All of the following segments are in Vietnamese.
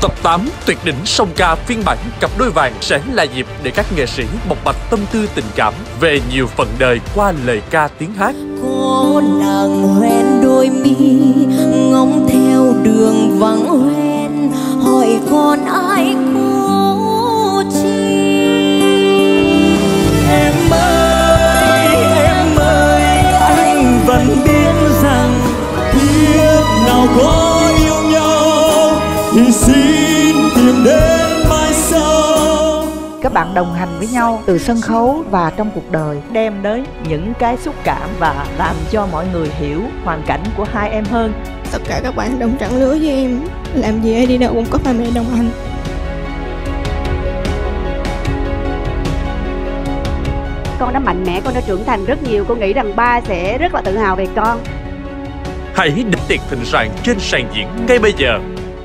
Tập 8 tuyệt đỉnh song ca phiên bản cặp đôi vàng sẽ là dịp để các nghệ sĩ bộc bạch tâm tư tình cảm về nhiều phận đời qua lời ca tiếng hát. Có nàng hoen đôi mi ngóng theo đường vắng hoen, hỏi còn ai cố chi. Em ơi, anh vẫn biết rằng kiếp nào có yêu nhau thì xin tìm đến mai sau. Các bạn đồng hành với nhau từ sân khấu và trong cuộc đời, đem đến những cái xúc cảm và làm cho mọi người hiểu hoàn cảnh của hai em hơn. Tất cả các bạn đồng trang lứa với em, làm gì hay đi đâu cũng có ba mẹ đồng hành. Con đã mạnh mẽ, con đã trưởng thành rất nhiều. Con nghĩ rằng ba sẽ rất là tự hào về con. Hãy đến tiệc thịnh soạn trên sàn diễn ngay bây giờ.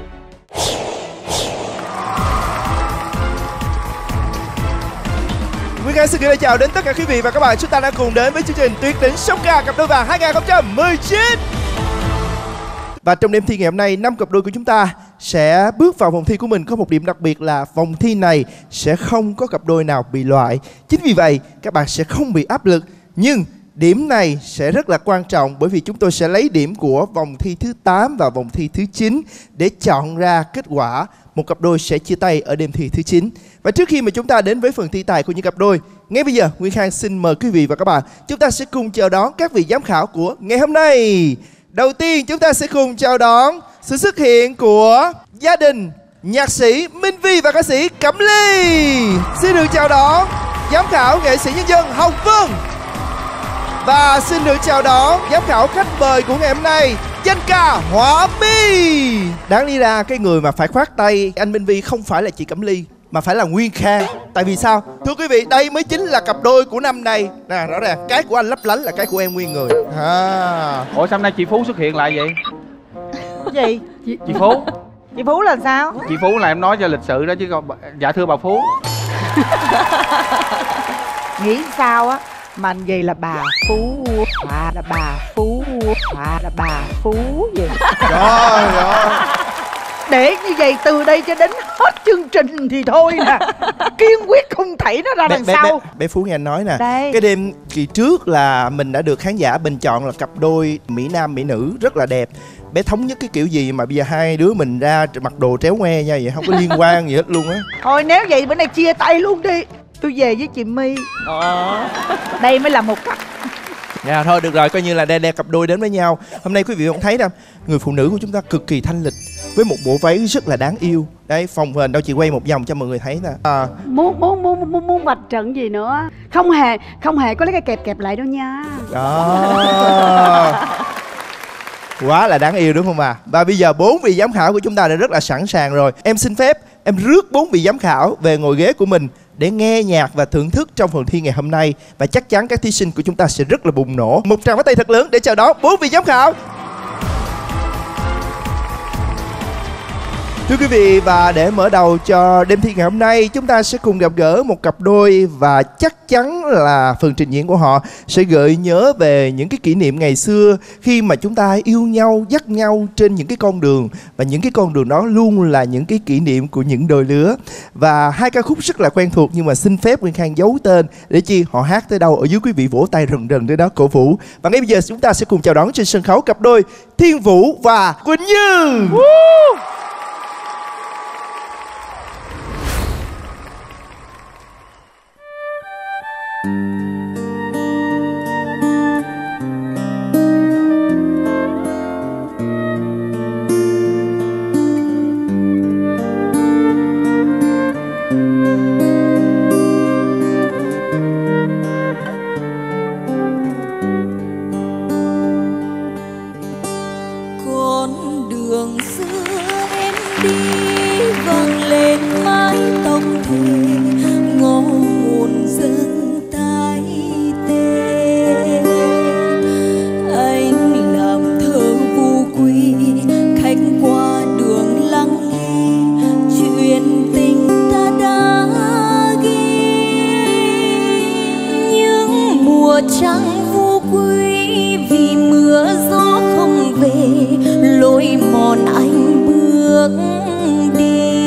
Nguyên Khang xin gửi lời chào đến tất cả quý vị và các bạn. Chúng ta đang cùng đến với chương trình Tuyệt đỉnh song ca cặp đôi vàng 2019. Và trong đêm thi ngày hôm nay, 5 cặp đôi của chúng ta sẽ bước vào vòng thi của mình. Có một điểm đặc biệt là vòng thi này sẽ không có cặp đôi nào bị loại. Chính vì vậy các bạn sẽ không bị áp lực. Nhưng điểm này sẽ rất là quan trọng, bởi vì chúng tôi sẽ lấy điểm của vòng thi thứ 8 và vòng thi thứ 9 để chọn ra kết quả một cặp đôi sẽ chia tay ở đêm thi thứ 9. Và trước khi mà chúng ta đến với phần thi tài của những cặp đôi, ngay bây giờ Nguyên Khang xin mời quý vị và các bạn, chúng ta sẽ cùng chào đón các vị giám khảo của ngày hôm nay. Đầu tiên chúng ta sẽ cùng chào đón sự xuất hiện của gia đình nhạc sĩ Minh Vi và ca sĩ Cẩm Ly. Xin được chào đón giám khảo nghệ sĩ nhân dân Hồng Vân. Và xin được chào đón giám khảo khách mời của ngày hôm nay, danh ca Hỏa My. Đáng lý ra cái người mà phải khoát tay anh Minh Vi không phải là chị Cẩm Ly, mà phải là Nguyên Khang. Tại vì sao? Thưa quý vị, đây mới chính là cặp đôi của năm nay. Nè, rõ ràng cái của anh lấp lánh là cái của em nguyên người. Ủa sao hôm nay chị Phú xuất hiện lại vậy? Gì? Chị Phú? Chị Phú là sao? Chị Phú là em nói cho lịch sự đó chứ còn... Dạ thưa bà Phú. Nghĩ sao á mà gì là bà Phú, bà là bà Phú, bà là bà Phú gì? Trời ơi, để như vậy từ đây cho đến hết chương trình thì thôi nè. Kiên quyết không thảy nó ra đằng sau. Bé Phú nghe anh nói nè, đây. Cái đêm kỳ trước là mình đã được khán giả bình chọn là cặp đôi mỹ nam mỹ nữ rất là đẹp. Bé thống nhất cái kiểu gì mà bây giờ hai đứa mình ra mặc đồ tréo ngoe nha, vậy không có liên quan gì hết luôn á. Thôi nếu vậy bữa nay chia tay luôn đi, tôi về với chị My. Đây mới là một cặp. Dạ thôi được rồi, coi như là đeo cặp đôi đến với nhau. Hôm nay quý vị cũng thấy nè, người phụ nữ của chúng ta cực kỳ thanh lịch với một bộ váy rất là đáng yêu. Đây, phòng hình đâu chị quay một vòng cho mọi người thấy nè. Muốn vạch trận gì nữa? Không hề có lấy cái kẹp lại đâu nha. Đó. Quá là đáng yêu đúng không ạ? Và bây giờ 4 vị giám khảo của chúng ta đã rất là sẵn sàng rồi. Em xin phép em rước 4 vị giám khảo về ngồi ghế của mình để nghe nhạc và thưởng thức trong phần thi ngày hôm nay. Và chắc chắn các thí sinh của chúng ta sẽ rất là bùng nổ. Một tràng pháo tay thật lớn để chào đón 4 vị giám khảo. Thưa quý vị, và để mở đầu cho đêm thi ngày hôm nay, chúng ta sẽ cùng gặp gỡ một cặp đôi. Và chắc chắn là phần trình diễn của họ sẽ gợi nhớ về những cái kỷ niệm ngày xưa khi mà chúng ta yêu nhau, dắt nhau trên những cái con đường. Và những cái con đường đó luôn là những cái kỷ niệm của những đôi lứa. Và hai ca khúc rất là quen thuộc, nhưng mà xin phép Nguyên Khang giấu tên để chi họ hát tới đâu ở dưới quý vị vỗ tay rần rần tới đó cổ vũ. Và ngay bây giờ chúng ta sẽ cùng chào đón trên sân khấu cặp đôi Thiên Vũ và Quỳnh Như. Trăng vô quý vì mưa gió không về, lối mòn anh bước đi.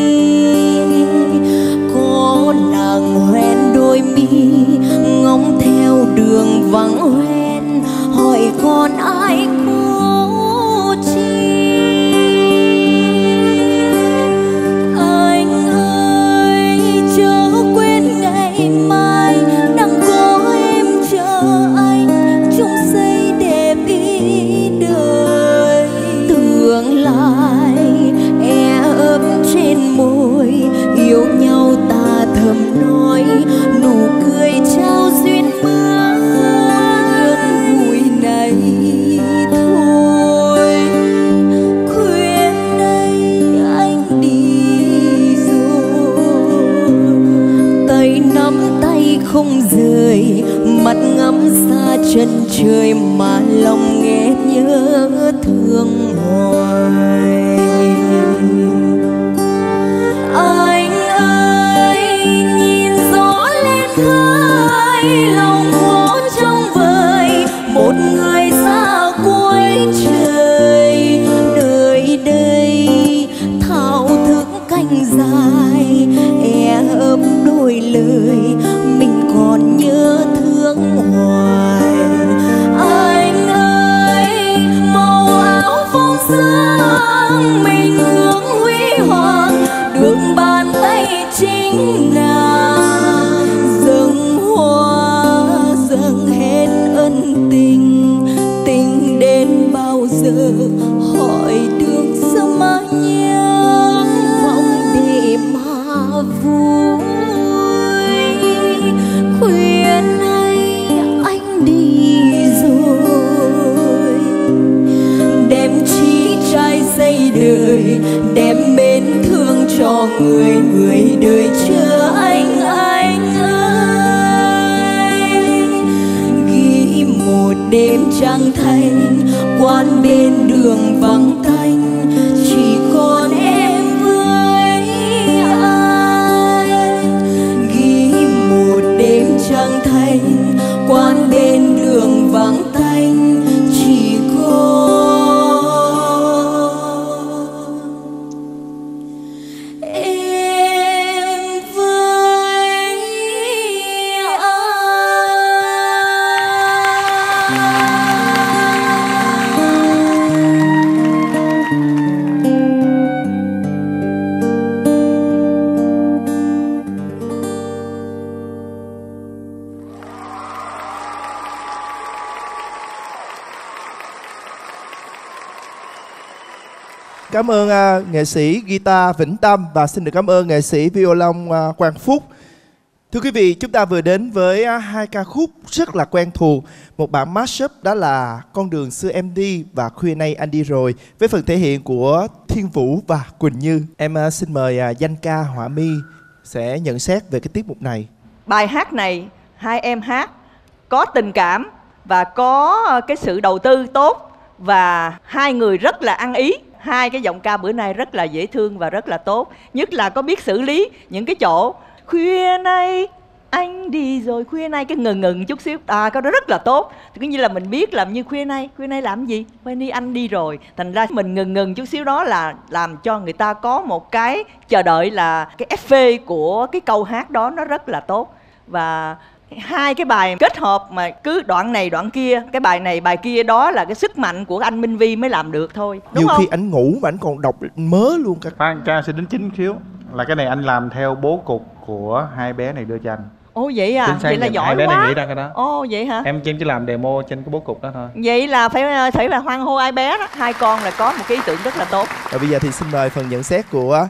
thương hoài. Anh ơi nhìn gió lên khơi, lòng khó trong vời một người xa cuối trời. Nơi đây thao thức cánh dài, e ấp đôi lời mình còn nhớ thương hoài. Anh ơi màu áo phong sương mình hướng huy hoàng, được bàn tay chính nàng dâng hoa dâng hết ân tình. Tình đến bao giờ hỏi được sao mà nhớ vọng để mà vui. Khuya nay anh đi rồi, đem chí trai xây đời, đem mến thương cho người người đời chờ anh ơi. Ghi một đêm trăng thanh, quan bên đường vắng tanh, chỉ còn em với anh. Ghi một đêm trăng thanh, quan bên đường vắng tanh, chỉ còn em với anh. Cảm ơn nghệ sĩ guitar Vĩnh Tâm và xin được cảm ơn nghệ sĩ violon Quang Phúc. Thưa quý vị, chúng ta vừa đến với hai ca khúc rất là quen thuộc. Một bản mashup đó là Con đường xưa em đi và Khuya nay anh đi rồi, với phần thể hiện của Thiên Vũ và Quỳnh Như. Em xin mời danh ca Họa Mi sẽ nhận xét về cái tiết mục này. Bài hát này hai em hát có tình cảm và có cái sự đầu tư tốt, và hai người rất là ăn ý. Hai cái giọng ca bữa nay rất là dễ thương và rất là tốt. Nhất là có biết xử lý những cái chỗ khuya nay anh đi rồi, khuya nay cái ngừng chút xíu, cái đó rất là tốt. Cứ như là mình biết làm như khuya nay làm gì, khuya nay anh đi rồi. Thành ra mình ngừng chút xíu đó là làm cho người ta có một cái chờ đợi, là cái effect của cái câu hát đó nó rất là tốt. Và hai cái bài kết hợp mà cứ đoạn này đoạn kia, cái bài này bài kia, đó là cái sức mạnh của anh Minh Vi mới làm được thôi, đúng nhiều không? Khi anh ngủ mà anh còn đọc mớ luôn cả. Phan ca sẽ đến chính xíu, là cái này anh làm theo bố cục của hai bé này đưa cho anh. Ồ vậy à, vậy là giỏi hai bé quá. này nghĩ ra cái đó. Ồ vậy hả? Em chỉ làm demo trên cái bố cục đó thôi. Vậy là phải là hoan hô ai bé đó. Hai con là có một cái ý tưởng rất là tốt. Và bây giờ thì xin mời phần nhận xét của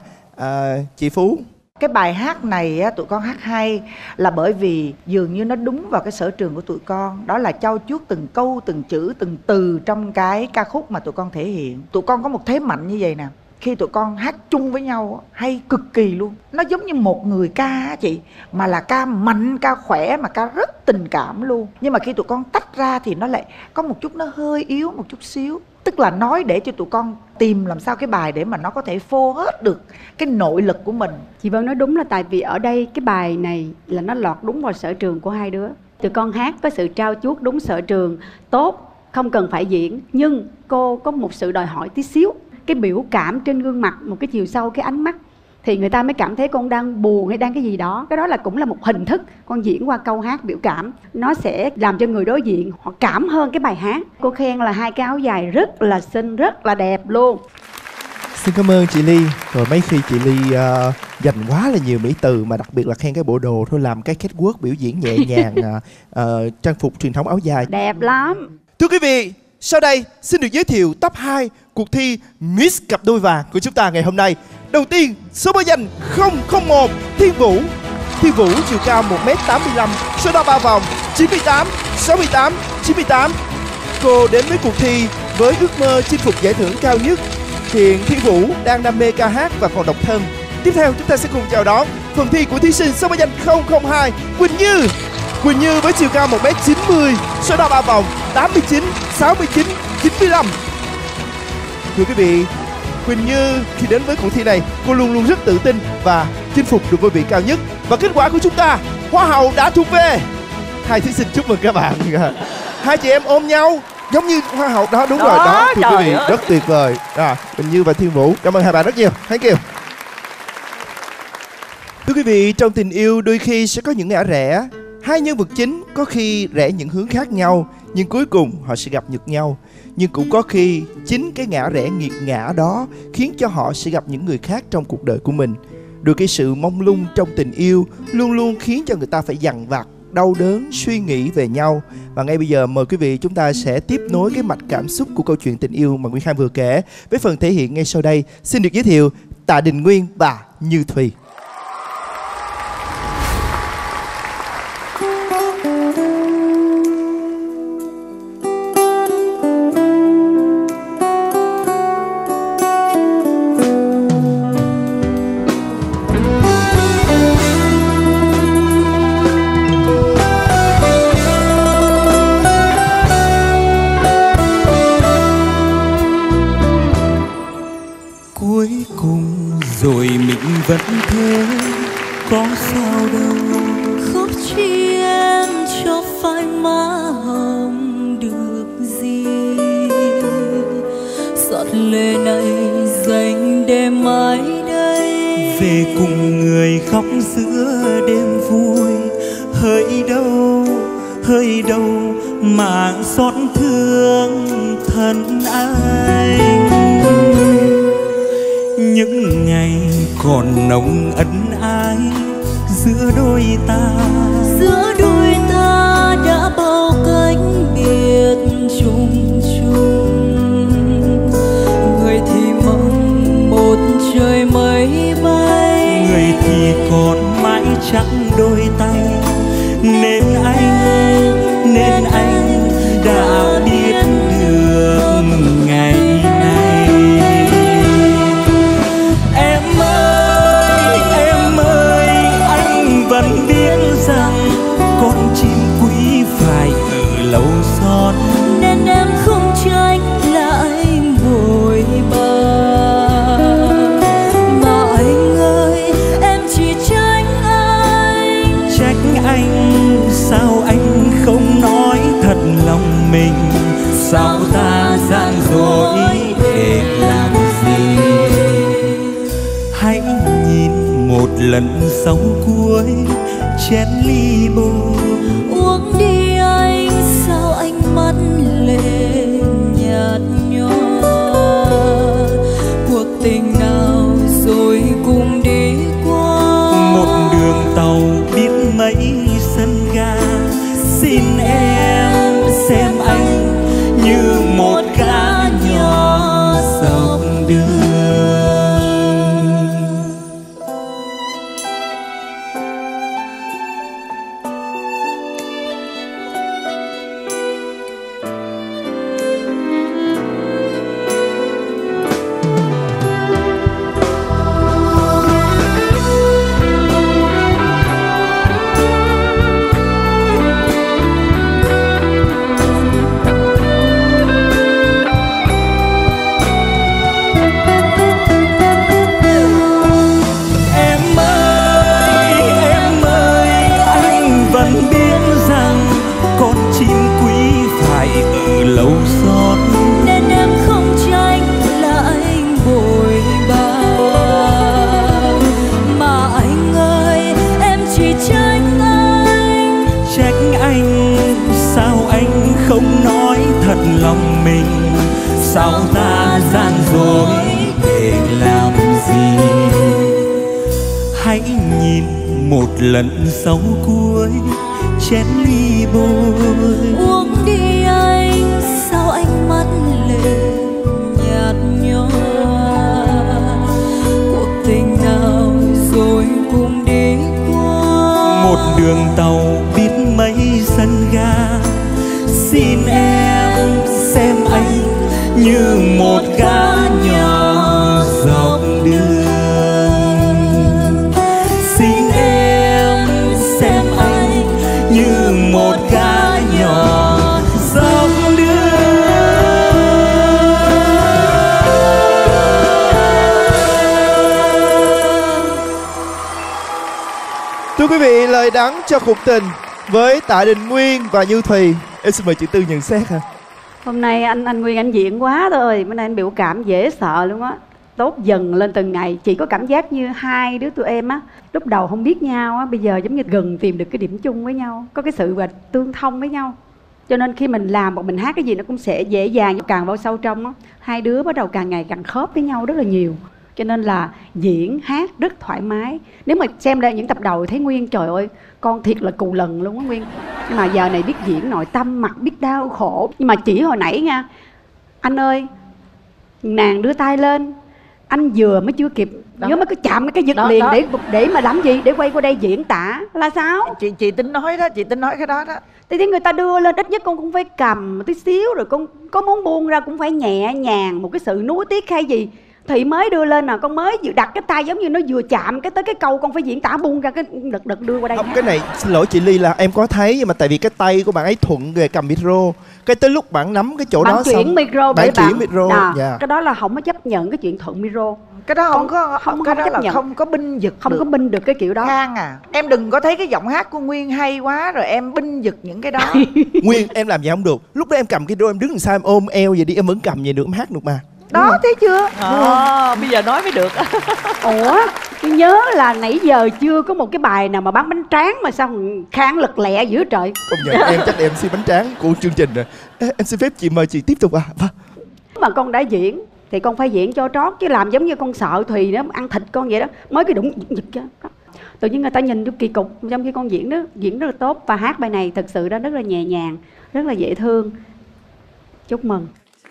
chị Phú. Cái bài hát này á, tụi con hát hay là bởi vì dường như nó đúng vào cái sở trường của tụi con. Đó là trau chuốt từng câu, từng chữ, từng từ trong cái ca khúc mà tụi con thể hiện. Tụi con có một thế mạnh như vậy nè, khi tụi con hát chung với nhau hay cực kỳ luôn. Nó giống như một người ca á chị, mà là ca mạnh, ca khỏe, mà ca rất tình cảm luôn. Nhưng mà khi tụi con tách ra thì nó lại có một chút nó hơi yếu một chút xíu. Tức là nói để cho tụi con tìm làm sao cái bài để mà nó có thể phô hết được cái nội lực của mình. Chị Vân nói đúng, là tại vì ở đây cái bài này là nó lọt đúng vào sở trường của hai đứa. Tụi con hát với sự trau chuốt đúng sở trường, tốt, không cần phải diễn. Nhưng cô có một sự đòi hỏi tí xíu, cái biểu cảm trên gương mặt, một cái chiều sâu, cái ánh mắt, thì người ta mới cảm thấy con đang buồn hay đang cái gì đó. Cái đó là cũng là một hình thức con diễn qua câu hát biểu cảm, nó sẽ làm cho người đối diện họ cảm hơn cái bài hát. Cô khen là hai cái áo dài rất là xinh, rất là đẹp luôn. Xin cảm ơn chị Ly. Rồi mấy khi chị Ly dành quá là nhiều mỹ từ, mà đặc biệt là khen cái bộ đồ thôi, làm cái catwalk biểu diễn nhẹ nhàng, trang phục truyền thống áo dài đẹp lắm. Thưa quý vị, sau đây xin được giới thiệu top 2 cuộc thi Miss Cặp Đôi Vàng của chúng ta ngày hôm nay. Đầu tiên, số báo danh 001 Thiên Vũ. Thiên Vũ chiều cao 1m85, số đo 3 vòng 98, 68, 98. Cô đến với cuộc thi với ước mơ chinh phục giải thưởng cao nhất. Hiện Thiên Vũ đang đam mê ca hát và còn độc thân. Tiếp theo chúng ta sẽ cùng chào đón phần thi của thí sinh số báo danh 002 Quỳnh Như. Quỳnh Như với chiều cao 1m90, số đo 3 vòng 89, 69, 95. Thưa quý vị, Quỳnh Như khi đến với cuộc thi này, cô luôn luôn rất tự tin và chinh phục được ngôi vị cao nhất. Và kết quả của chúng ta, Hoa hậu đã thuộc về hai thí sinh. Chúc mừng các bạn. Hai chị em ôm nhau giống như Hoa hậu đó, đúng rồi đó. Thưa quý vị, rất tuyệt vời. Quỳnh Như và Thiên Vũ, cảm ơn hai bạn rất nhiều. Thank you. Thưa quý vị, trong tình yêu đôi khi sẽ có những ngã rẽ. Hai nhân vật chính có khi rẽ những hướng khác nhau, nhưng cuối cùng họ sẽ gặp được nhau. Nhưng cũng có khi chính cái ngã rẽ nghiệt ngã đó khiến cho họ sẽ gặp những người khác trong cuộc đời của mình. Đôi cái sự mông lung trong tình yêu luôn luôn khiến cho người ta phải dằn vặt, đau đớn, suy nghĩ về nhau. Và ngay bây giờ mời quý vị chúng ta sẽ tiếp nối cái mạch cảm xúc của câu chuyện tình yêu mà Nguyễn Khang vừa kể với phần thể hiện ngay sau đây. Xin được giới thiệu Tạ Đình Nguyên và Như Thùy. Rồi mình vẫn thế, có sao đâu. Khóc chi em cho phai má hồng được gì. Giọt lệ này dành để mãi đây. Về cùng người khóc giữa đêm vui. Hơi đâu mà xót thương thân anh. Những ngày còn nồng ân ái giữa đôi ta đã bao cánh biệt chung chung. Người thì mong một trời mây bay, người thì còn mãi trắng đôi tay. Nên anh đã biết được ngày này. Em ơi, anh vẫn biết rằng con chim quý phải ở lâu xót. Nên em không tránh là anh vội bờ. Mà anh ơi, em chỉ tránh anh. Trách anh, sao anh không nói thật lòng mình. Sao ta gian dối để làm gì. Hãy nhìn một lần sống cuối chén ly bồn. Uống đi anh, sao anh mắt lệ nhạt nhòa. Cuộc tình nào rồi cùng đi qua. Một đường tàu biết mấy sân ga. Xin em xem anh như một cá nhỏ dọc đường. Lòng mình sao ta gian dối để làm gì. Hãy nhìn một lần sống cuối chén ly bồn. Uống đi anh, sao anh mắt lệ nhạt nhòa. Cuộc tình nào rồi cùng đi qua. Một đường tàu biết mấy sân ga. Xin em xem anh như một cá nhỏ dọc đường. Xin em xem anh như một cá nhỏ dọc đường. Thưa quý vị, lời đắng cho cuộc tình với Tạ Đình Nguyên và Như Thùy. Em xin mời chị Tư nhận xét ha. Hôm nay anh Nguyên anh diễn quá thôi. Bữa nay anh biểu cảm dễ sợ luôn á. Tốt dần lên từng ngày. Chị có cảm giác như hai đứa tụi em á, lúc đầu không biết nhau á, bây giờ giống như gần tìm được cái điểm chung với nhau, có cái sự và tương thông với nhau. Cho nên khi mình làm hoặc mình hát cái gì nó cũng sẽ dễ dàng. Càng vào sâu trong á, hai đứa bắt đầu càng ngày càng khớp với nhau rất là nhiều. Cho nên là diễn hát rất thoải mái. Nếu mà xem ra những tập đầu thấy Nguyên, trời ơi, con thiệt là cù lần luôn á Nguyên. Nhưng mà giờ này biết diễn nội tâm, mặt biết đau khổ. Nhưng mà chỉ hồi nãy nha, anh ơi, nàng đưa tay lên, anh vừa mới chưa kịp đó. Nhớ mới có chạm cái giật đó, liền đó. Để mà làm gì? Để quay qua đây diễn tả là sao? Chị tính nói đó, chị tính nói cái đó đó. Thì người ta đưa lên, ít nhất con cũng phải cầm một tí xíu, rồi con có muốn buông ra cũng phải nhẹ nhàng, một cái sự nuối tiếc hay gì. Thì mới đưa lên nè, con mới đặt cái tay giống như nó vừa chạm cái tới cái câu con phải diễn tả, buông ra cái đợt đưa qua đây. Không, cái này xin lỗi chị Ly là em có thấy, nhưng mà tại vì cái tay của bạn ấy thuận về cầm micro, cái tới lúc bạn nắm cái chỗ bạn đó chuyển xong micro, bạn chuyển micro. Dạ. Cái đó là không có chấp nhận cái chuyện thuận micro. Cái đó không cái đó là nhận. không có binh giật không được. có binh được cái kiểu đó. Khang à, em đừng có thấy cái giọng hát của Nguyên hay quá rồi em binh giật những cái đó. Nguyên, em làm gì không được. Lúc đó em cầm cái đô, em đứng làm sao em ôm eo vậy đi, em vẫn cầm vậy được, em hát được mà. Đó, thấy chưa? Bây giờ nói mới được. Ủa, tôi nhớ là nãy giờ chưa có một cái bài nào mà bán bánh tráng mà sao Khang lật lẹ dữ trời. Công nhận em chắc là MC bánh tráng của chương trình rồi. Em xin phép chị mời chị tiếp tục ạ. Mà con đã diễn thì con phải diễn cho trót, chứ làm giống như con sợ Thùy nó ăn thịt con vậy đó, mới cái đụng giật cho tự nhiên người ta nhìn vô kỳ cục. Trong khi con diễn rất là tốt, và hát bài này thật sự đó rất là nhẹ nhàng, rất là dễ thương. Chúc mừng.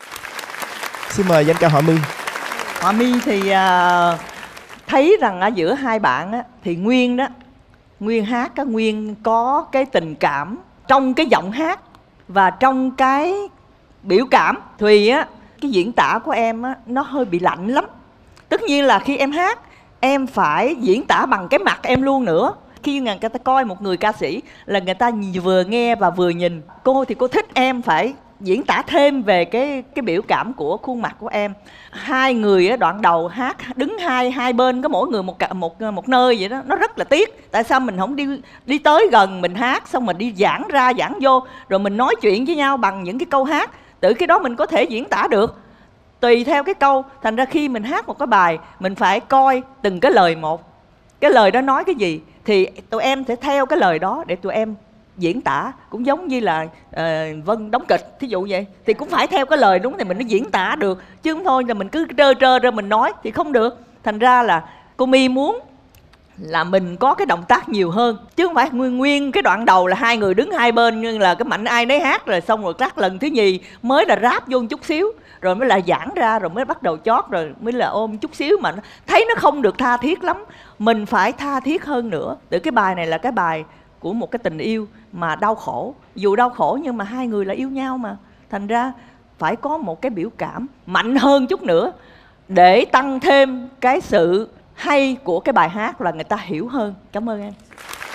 Xin mời danh ca Họa My. Họa My thì thấy rằng ở giữa hai bạn á, thì Nguyên đó, Nguyên hát á, Nguyên có cái tình cảm trong cái giọng hát và trong cái biểu cảm. Thùy á, cái diễn tả của em á, nó hơi bị lạnh lắm. Tất nhiên là khi em hát, em phải diễn tả bằng cái mặt em luôn nữa. Khi người ta coi một người ca sĩ là người ta vừa nghe và vừa nhìn. Cô thì cô thích em phải diễn tả thêm về cái biểu cảm của khuôn mặt của em. Hai người ở đoạn đầu hát đứng hai bên, có mỗi người một nơi vậy đó, nó rất là tiếc. Tại sao mình không đi tới gần mình hát, xong mình đi giãn ra giãn vô, rồi mình nói chuyện với nhau bằng những cái câu hát. Từ cái đó mình có thể diễn tả được tùy theo cái câu. Thành ra khi mình hát một cái bài, mình phải coi từng cái lời một. Cái lời đó nói cái gì thì tụi em sẽ theo cái lời đó để tụi em diễn tả. Cũng giống như là Vân đóng kịch thí dụ vậy, thì cũng phải theo cái lời đúng thì mình mới diễn tả được, chứ không thôi là mình cứ trơ ra mình nói thì không được. Thành ra là cô My muốn là mình có cái động tác nhiều hơn, chứ không phải nguyên cái đoạn đầu là hai người đứng hai bên nhưng là cái mạnh ai nấy hát, rồi xong rồi cắt lần thứ nhì mới là ráp vô một chút xíu, rồi mới là giãn ra, rồi mới bắt đầu chót, rồi mới là ôm chút xíu, mà thấy nó không được tha thiết lắm. Mình phải tha thiết hơn nữa. Từ cái bài này là cái bài của một cái tình yêu mà đau khổ. Dù đau khổ nhưng mà hai người là yêu nhau mà. Thành ra phải có một cái biểu cảm mạnh hơn chút nữa để tăng thêm cái sự hay của cái bài hát, là người ta hiểu hơn. Cảm ơn em.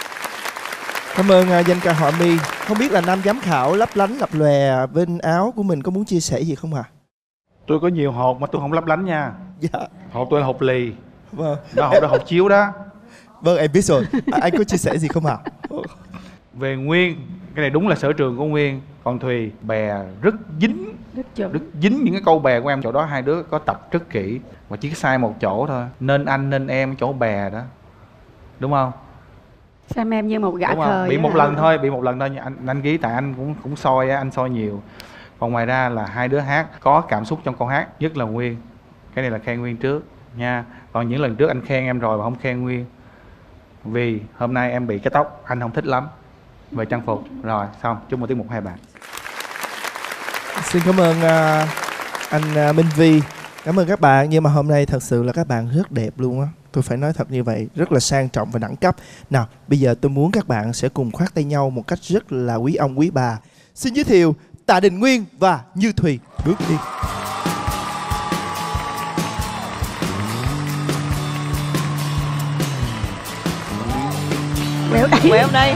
Cảm ơn danh ca Họa My. Không biết là nam giám khảo lấp lánh lập lòe bên áo của mình có muốn chia sẻ gì không ạ? Tôi có nhiều hột mà tôi không lấp lánh nha. Dạ. Hột tôi là hột lì. Vâng. Đó, hột đó hột chiếu đó. Vâng, em biết rồi. Anh có chia sẻ gì không ạ? Về Nguyên, cái này đúng là sở trường của Nguyên. Còn Thùy, bè rất dính, rất dính những cái câu bè của em. Chỗ đó hai đứa có tập rất kỹ, và chỉ sai một chỗ thôi. Nên anh nên em chỗ bè đó, đúng không? Xem em như một gã khờ. Bị một lần thôi, anh ghi tại anh cũng soi á, anh soi nhiều. Còn ngoài ra là hai đứa hát có cảm xúc trong câu hát, nhất là Nguyên. Cái này là khen Nguyên trước nha. Còn những lần trước anh khen em rồi mà không khen Nguyên, vì hôm nay em bị cái tóc anh không thích lắm, về trang phục. Rồi xong, chúc một tiết mục hai bạn. Xin cảm ơn anh Minh Vi. Cảm ơn các bạn. Nhưng mà hôm nay thật sự là các bạn rất đẹp luôn á. Tôi phải nói thật như vậy, rất là sang trọng và đẳng cấp. Nào, bây giờ tôi muốn các bạn sẽ cùng khoác tay nhau một cách rất là quý ông quý bà. Xin giới thiệu Tạ Đình Nguyên và Như Thùy. Bước đi. Quẹo đây.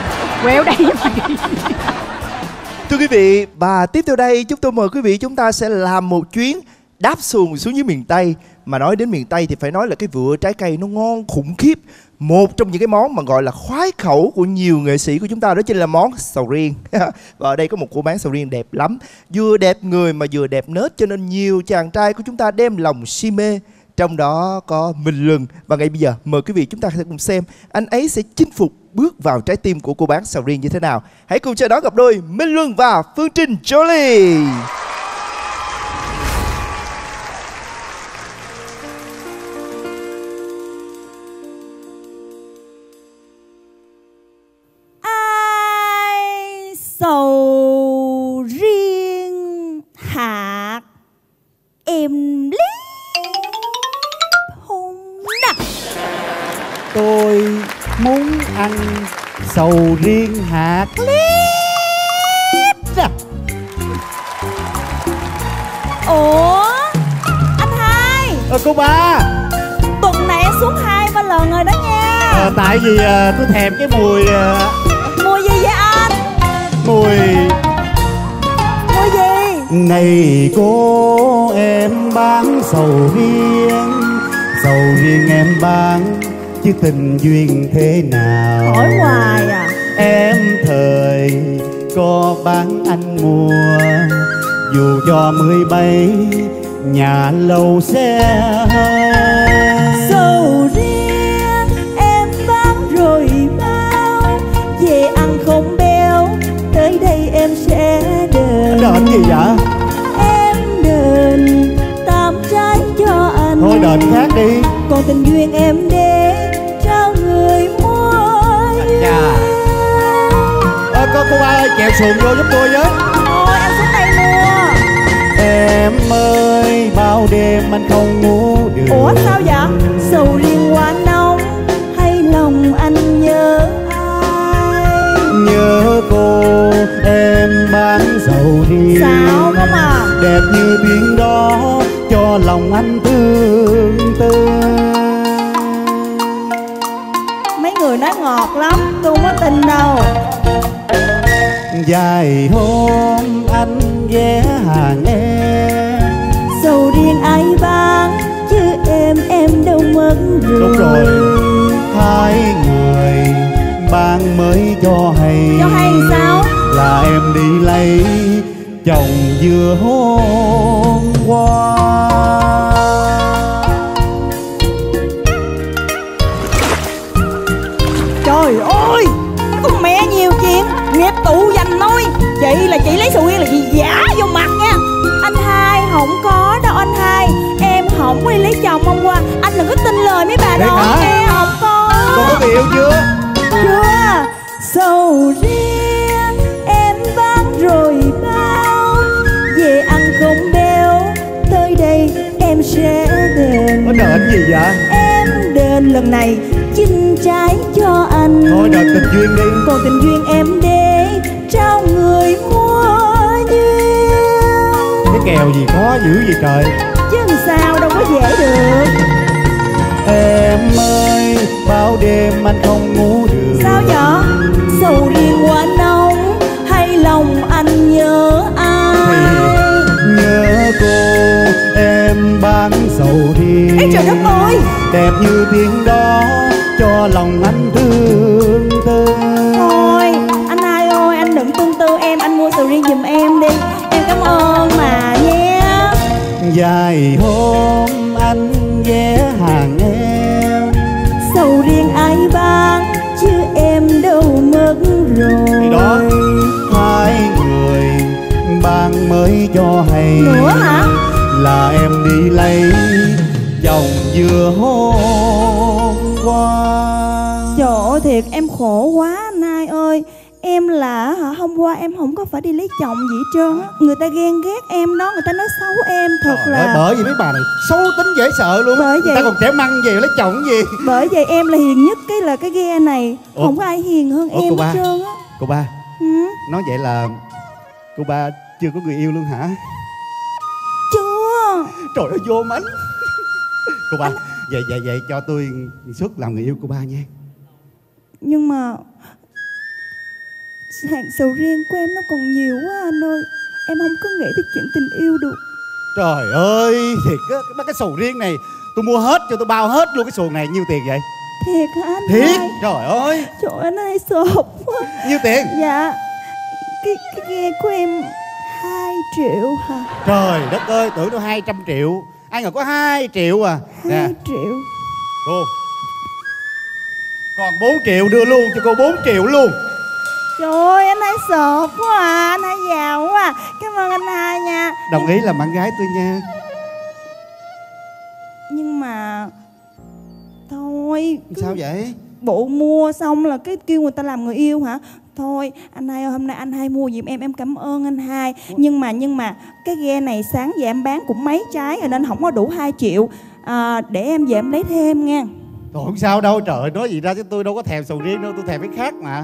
Thưa quý vị, và tiếp theo đây chúng tôi mời quý vị chúng ta sẽ làm một chuyến đáp xuồng xuống dưới miền Tây. Mà nói đến miền Tây thì phải nói là cái vựa trái cây nó ngon khủng khiếp. một trong những cái món mà gọi là khoái khẩu của nhiều nghệ sĩ của chúng ta, đó chính là món sầu riêng. Và ở đây có một cô bán sầu riêng đẹp lắm, vừa đẹp người mà vừa đẹp nết, cho nên nhiều chàng trai của chúng ta đem lòng si mê. Trong đó có Minh Luân. Và ngay bây giờ mời quý vị chúng ta sẽ cùng xem anh ấy sẽ chinh phục bước vào trái tim của cô bán sầu riêng như thế nào. Hãy cùng chào đón cặp đôi Minh Luân và Phương Trinh Jolie. Ai sầu riêng hạt em lý hôn nè. Tôi muốn ăn sầu riêng hạt lít. Ủa anh hai, Cô ba, tuần này em xuống 2-3 lần rồi đó nha. tại vì tôi thèm cái mùi Mùi gì vậy anh? mùi Mùi gì? này cô em bán sầu riêng em bán chứ tình duyên thế nào. Hỏi hoài à. Em thời có bán anh mua, dù cho 17 nhà lâu xe hơi. Sầu riêng em bán rồi bao, về ăn không béo, tới đây em sẽ đền. Đền gì vậy? Em đền 8 trái cho anh. Thôi đền khác đi. Còn tình duyên em để trao người mua Dạ. Cô ba ơi, kẹo sườn vô giúp tôi với. Thôi em xuống đây mua. Em ơi, bao đêm anh không ngủ được. Ủa sao vậy? Sầu riêng quá nóng hay lòng anh nhớ ai? Nhớ cô em bán sầu riêng. Sao không à? Đẹp như biển đó cho lòng anh thương tư. Mấy người nói ngọt lắm, tôi không có tin đâu. Vài hôm anh ghé hàng em. Sầu riêng ai bán chứ em đâu mất rồi. Đúng rồi, hai người bán mới cho hay. Cho hay sao? Là em đi lấy chồng vừa hôm qua. Trời ơi, con mẹ nhiều chuyện, nghiệp tụ dành nói. Chị là chị lấy sầu riêng là chị giả vô mặt nha. Anh hai không có đâu anh hai. Em không có đi lấy chồng hôm qua. Anh đừng có tin lời mấy bà đó nghe, không có. Cô có người yêu chưa? Chưa. Sầu riêng em bán rồi bao, về ăn không béo, tới đây em sẽ đền. Có đền gì vậy? Em đền lần này 9 trái cho anh. Thôi đền tình duyên đi. Còn tình duyên em để trao người mua duyên. Cái kèo gì khó dữ vậy trời. Chứ làm sao đâu có dễ được. Em ơi, bao đêm anh không ngủ được. Sao vậy? Sầu riêng quá nóng hay lòng anh nhớ ai? Nhớ cô em bán sầu riêng. Ê trời đất ơi, đẹp như tiếng đó cho lòng anh thương tư. thôi anh hai ơi, anh đừng tương tư em, anh mua sầu riêng giùm em đi. Em cảm ơn mà nhé. Vài hôm anh ghé hàng em. Sầu riêng ai bán chứ em đâu mất rồi. Thì đó, hai người bán mới cho hay. Nữa hả? Là em đi lấy chồng vừa hôm qua. Trời ơi thiệt em khổ quá anh hai ơi. Em là hôm qua em không có phải đi lấy chồng gì hết trơn á. Người ta ghen ghét em đó, người ta nói xấu em thật là. Bởi vì mấy bà này xấu tính dễ sợ luôn. Bởi vậy người ta còn trẻ măng về lấy chồng gì. Bởi vậy em là hiền nhất cái ghe này. Ủa? Không có ai hiền hơn em cô hết ba, trơn á. cô ba, Ừ? nói vậy là cô ba chưa có người yêu luôn hả? Chưa. Trời ơi vô mánh. Cô ba, vậy cho tôi suất làm người yêu cô ba nha. Nhưng mà hạt sầu riêng của em nó còn nhiều quá anh ơi. Em không có nghĩ tới chuyện tình yêu được. Trời ơi, thiệt á, cái sầu riêng này tôi mua hết cho tôi bao hết luôn cái xuồng này, nhiêu tiền vậy? Thiệt hả anh Thiệt? hai? Trời ơi. Trời ơi, anh hai sộp quá. Nhiêu tiền? Dạ cái ghe của em 2 triệu hả? Trời đất ơi, tưởng đâu 200 triệu. Ai ngờ có 2 triệu à. 2 triệu. Cô, còn 4 triệu đưa luôn cho cô, 4 triệu luôn. Trời ơi, anh hai sộp quá à. Anh hai giàu quá à. Cảm ơn anh hai nha. Đồng ý làm bạn gái tôi nha. Nhưng mà thôi. Sao vậy? Bộ mua xong là cái kêu người ta làm người yêu hả? Thôi anh hai ơi, hôm nay anh hai mua giùm em cảm ơn anh hai. Nhưng mà cái ghe này sáng giờ em bán cũng mấy trái rồi nên không có đủ 2 triệu. Để em về em lấy thêm nha. Thôi không sao đâu, trời ơi, nói gì ra chứ tôi đâu có thèm sầu riêng đâu, tôi thèm cái khác mà.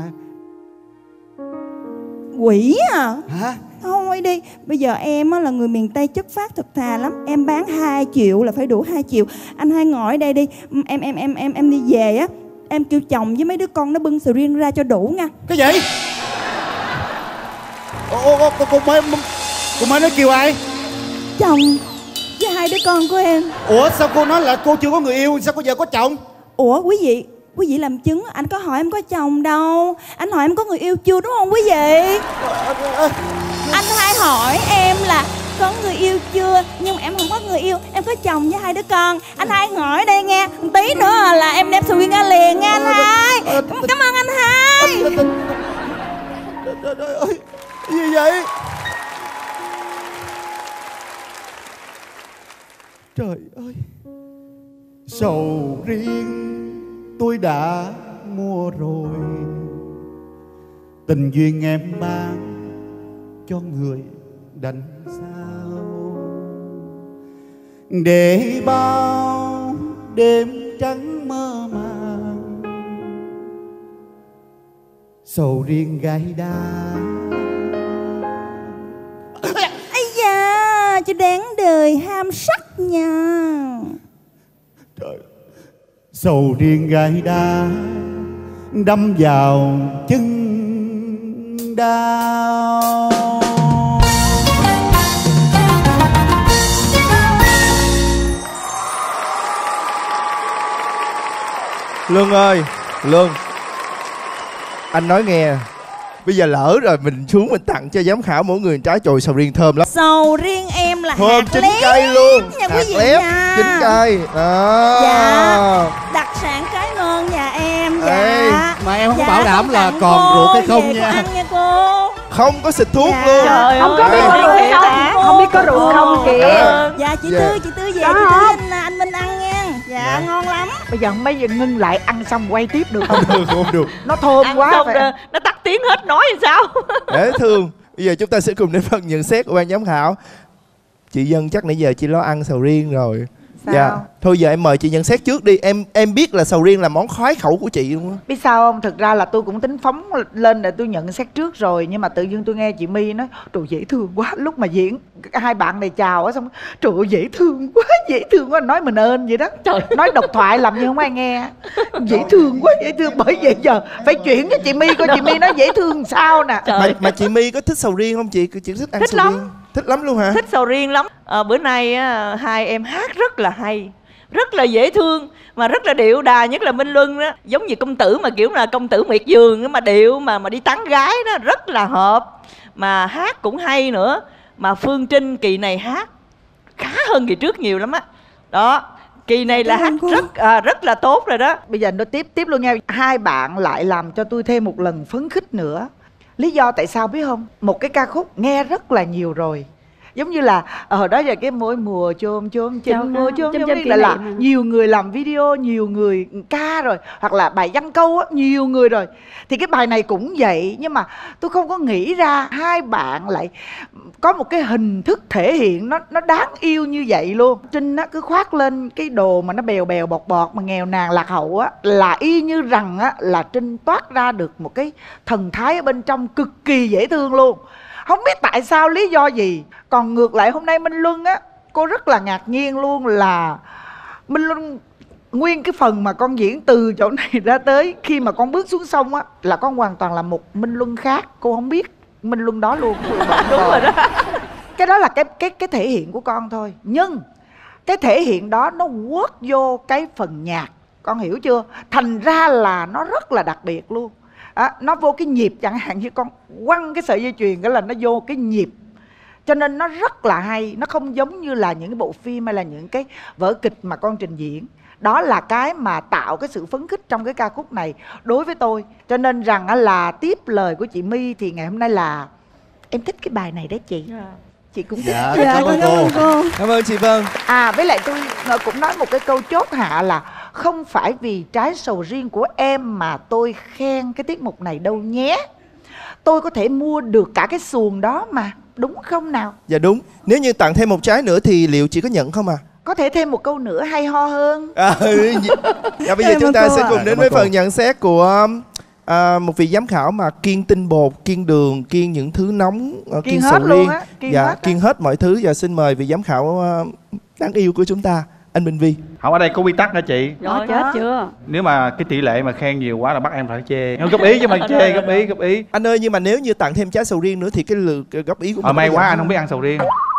Quỷ à? Hả? Thôi đi, bây giờ em là người miền Tây chất phác thật thà lắm. Em bán 2 triệu là phải đủ 2 triệu. Anh hai ngồi ở đây đi. Em đi về á, em kêu chồng với mấy đứa con nó bưng sầu riêng ra cho đủ nha. Cái gì? Cô mới nói kêu ai? Chồng với 2 đứa con của em. Ủa sao cô nói là cô chưa có người yêu, sao cô giờ có chồng? Ủa quý vị làm chứng, anh có hỏi em có chồng đâu. Anh hỏi em có người yêu chưa đúng không quý vị? Anh hai hỏi em là có người yêu chưa, nhưng mà em không có người yêu, em có chồng với 2 đứa con. Anh hai hỏi đây nghe, một tí nữa là em đem sầu riêng ra liền nha anh hai. Cảm ơn anh hai. Trời ơi, gì vậy? Trời ơi, sầu riêng tôi đã mua rồi, tình duyên em ban cho người đành sao, để bao đêm trắng mơ màng sầu riêng gai đá. Ây da, cho đáng đời ham sắc nha. Trời, sầu riêng gai đá đâm vào chân đau. Lương ơi, Lương, anh nói nghe, bây giờ lỡ rồi mình xuống mình tặng cho giám khảo mỗi người trái chồi sầu riêng thơm lắm. Sầu riêng em là Thơm hạt chín lép cây luôn, nha quý hạt vị lép nha. chín cây. Dạ, đặc sản trái ngon nhà em. Dạ. Ê, mà em không Dạ, bảo đảm con là tặng còn cô, ruột hay không về nha. con ăn nha cô. Không có xịt thuốc Dạ. luôn. Trời Không có biết có ruột không? Không biết có ruột không kìa. Dạ chị Dạ. Tư, chị Tư về, chị Tư anh Minh ăn nha. Dạ ngon lắm. Bây giờ mấy giờ ngưng lại ăn xong quay tiếp được không? Không được. Nó thơm Ăn quá xong phải. rồi nó tắt tiếng hết nói làm sao. Dễ thương. Bây giờ chúng ta sẽ cùng đến phần nhận xét của ban giám khảo. Chị Dân chắc nãy giờ chị lo ăn sầu riêng rồi. Sao? Dạ. Thôi giờ em mời chị nhận xét trước đi. Em biết là sầu riêng là món khoái khẩu của chị luôn á. Biết sao không? Thực ra là tôi cũng tính phóng lên để tôi nhận xét trước rồi. Nhưng mà tự nhiên tôi nghe chị My nói trời dễ thương quá. Lúc mà diễn hai bạn này chào á, xong trời ơi dễ thương quá, nói mình ơn vậy đó. Trời, nói độc thoại làm như không ai nghe. Dễ thương quá, dễ thương. Bởi vậy giờ phải chuyển cho chị My coi chị My nói dễ thương sao nè. Mà chị My có thích sầu riêng không chị? Chị thích ăn Thích sầu lắm. riêng? Thích lắm luôn hả? Thích sầu riêng lắm. Bữa nay á, hai em hát rất là hay, rất là dễ thương mà rất là điệu đà, nhất là Minh Luân đó, giống như công tử mà kiểu là công tử miệt vườn mà điệu mà đi tán gái đó rất là hợp, mà hát cũng hay nữa. Mà Phương Trinh kỳ này hát khá hơn kỳ trước nhiều lắm á. Đó, kỳ này là hát rất là tốt rồi đó. Bây giờ nó tiếp luôn nha. Hai bạn lại làm cho tôi thêm một lần phấn khích nữa. Lý do tại sao biết không? Một cái ca khúc nghe rất là nhiều rồi. Giống như là hồi đó giờ cái mỗi mùa chôm chôm chim mùa chôm chôm là nhiều người làm video, nhiều người ca rồi, hoặc là bài văn câu á, nhiều người rồi. Thì cái bài này cũng vậy, nhưng mà tôi không có nghĩ ra hai bạn lại có một cái hình thức thể hiện nó đáng yêu như vậy luôn. Trinh á cứ khoác lên cái đồ mà nó bèo bèo bọt bọt mà nghèo nàn lạc hậu á, là y như rằng á là Trinh toát ra được một cái thần thái ở bên trong cực kỳ dễ thương luôn. Không biết tại sao, lý do gì. Còn ngược lại hôm nay Minh Luân á, cô rất là ngạc nhiên luôn là Minh Luân nguyên cái phần mà con diễn từ chỗ này ra tới khi mà con bước xuống sông á là con hoàn toàn là một Minh Luân khác. Cô không biết Minh Luân đó luôn. Đúng rồi đó. Cái đó là cái thể hiện của con thôi. Nhưng cái thể hiện đó nó quất vô cái phần nhạc con hiểu chưa? Thành ra là nó rất là đặc biệt luôn. Nó vô cái nhịp, chẳng hạn như con quăng cái sợi dây chuyền cái là nó vô cái nhịp. Cho nên nó rất là hay. Nó không giống như là những cái bộ phim hay là những cái vở kịch mà con trình diễn. Đó là cái mà tạo cái sự phấn khích trong cái ca khúc này đối với tôi. Cho nên rằng là tiếp lời của chị My thì ngày hôm nay là em thích cái bài này đấy chị. Chị cũng thích. Dạ, cảm ơn cô. Cảm ơn chị Vân. Với lại tôi cũng nói một cái câu chốt hạ là không phải vì trái sầu riêng của em mà tôi khen cái tiết mục này đâu nhé. Tôi có thể mua được cả cái xuồng đó mà, đúng không nào? Dạ đúng. Nếu như tặng thêm một trái nữa thì liệu chị có nhận không à? Có thể thêm một câu nữa hay ho hơn. Dạ bây giờ chúng ta sẽ cùng đến với phần nhận xét của một vị giám khảo mà kiêng tinh bột, kiêng đường, kiêng những thứ nóng, kiêng sầu riêng. Dạ, kiêng hết mọi thứ. Và xin mời vị giám khảo đáng yêu của chúng ta, anh Minh Vi. Không, ở đây có quy tắc hả chị? Rồi chết chưa? Nếu mà cái tỷ lệ mà khen nhiều quá là bắt em phải chê. Không, góp ý chứ mà chê, góp ý. Anh ơi, nhưng mà nếu như tặng thêm trái sầu riêng nữa thì cái lượt góp ý của mình may quá anh không biết ăn sầu riêng.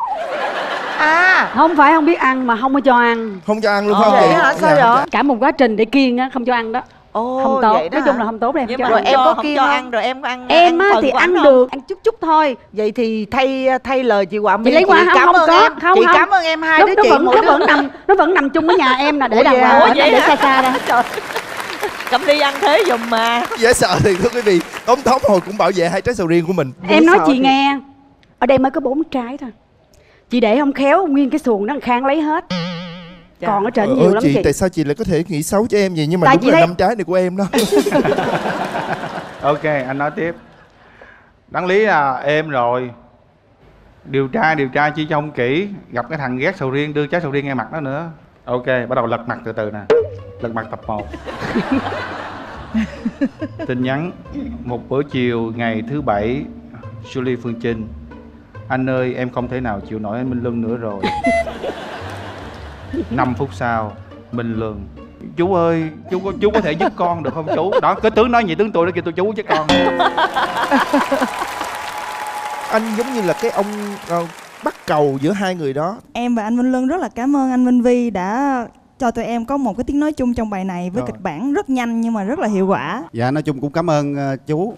Không phải không biết ăn mà không có cho ăn. Không cho ăn luôn không chị? Sao vậy? Cả một quá trình để kiêng á, không cho ăn đó. Không tốt, nói chung là không tốt em. Nhưng mà rồi em có kiêng không? ăn rồi em có ăn. Em á thì ăn được, ăn chút chút thôi. Vậy thì thay lời chị Hoàng My, chị lấy qua cảm ơn em. Không, chị cảm ơn em hai đứa chị. Nó vẫn nằm chung với nhà em nè, để đàng hoàng, để xa xa ra. Cẩm Ly ăn thế dùm mà. Dễ sợ thì thưa quý vị. Tóm tóm hồi cũng bảo vệ hai trái sầu riêng của mình. Em nói chị nghe, ở đây mới có 4 trái thôi. Chị để không khéo nguyên cái xuồng nó Khang lấy hết. Còn ở trên nhiều lắm chị. Tại sao chị lại có thể nghĩ xấu cho em vậy? Nhưng mà đúng là 5 trái này của em đó. Ok, anh nói tiếp. Đáng lý là êm rồi. Điều tra chi cho không kỹ. Gặp cái thằng ghét sầu riêng, đưa trái sầu riêng ngay mặt nó nữa. Ok, bắt đầu lật mặt từ từ nè. Lật mặt tập 1. Tin nhắn: một bữa chiều ngày thứ Bảy, Julie Phương Trinh. Anh ơi, em không thể nào chịu nổi anh Minh Luân nữa rồi. 5 phút sau, Minh Luân: chú ơi, chú có thể giúp con được không chú? Đó, cái tướng nói vậy, tướng tôi nó kêu tôi chú chứ con. Anh giống như là cái ông bắt cầu giữa hai người đó. Em và anh Minh Luân rất là cảm ơn anh Minh Vi đã cho tụi em có một cái tiếng nói chung trong bài này với kịch bản rất nhanh nhưng mà rất là hiệu quả. Dạ, nói chung cũng cảm ơn chú.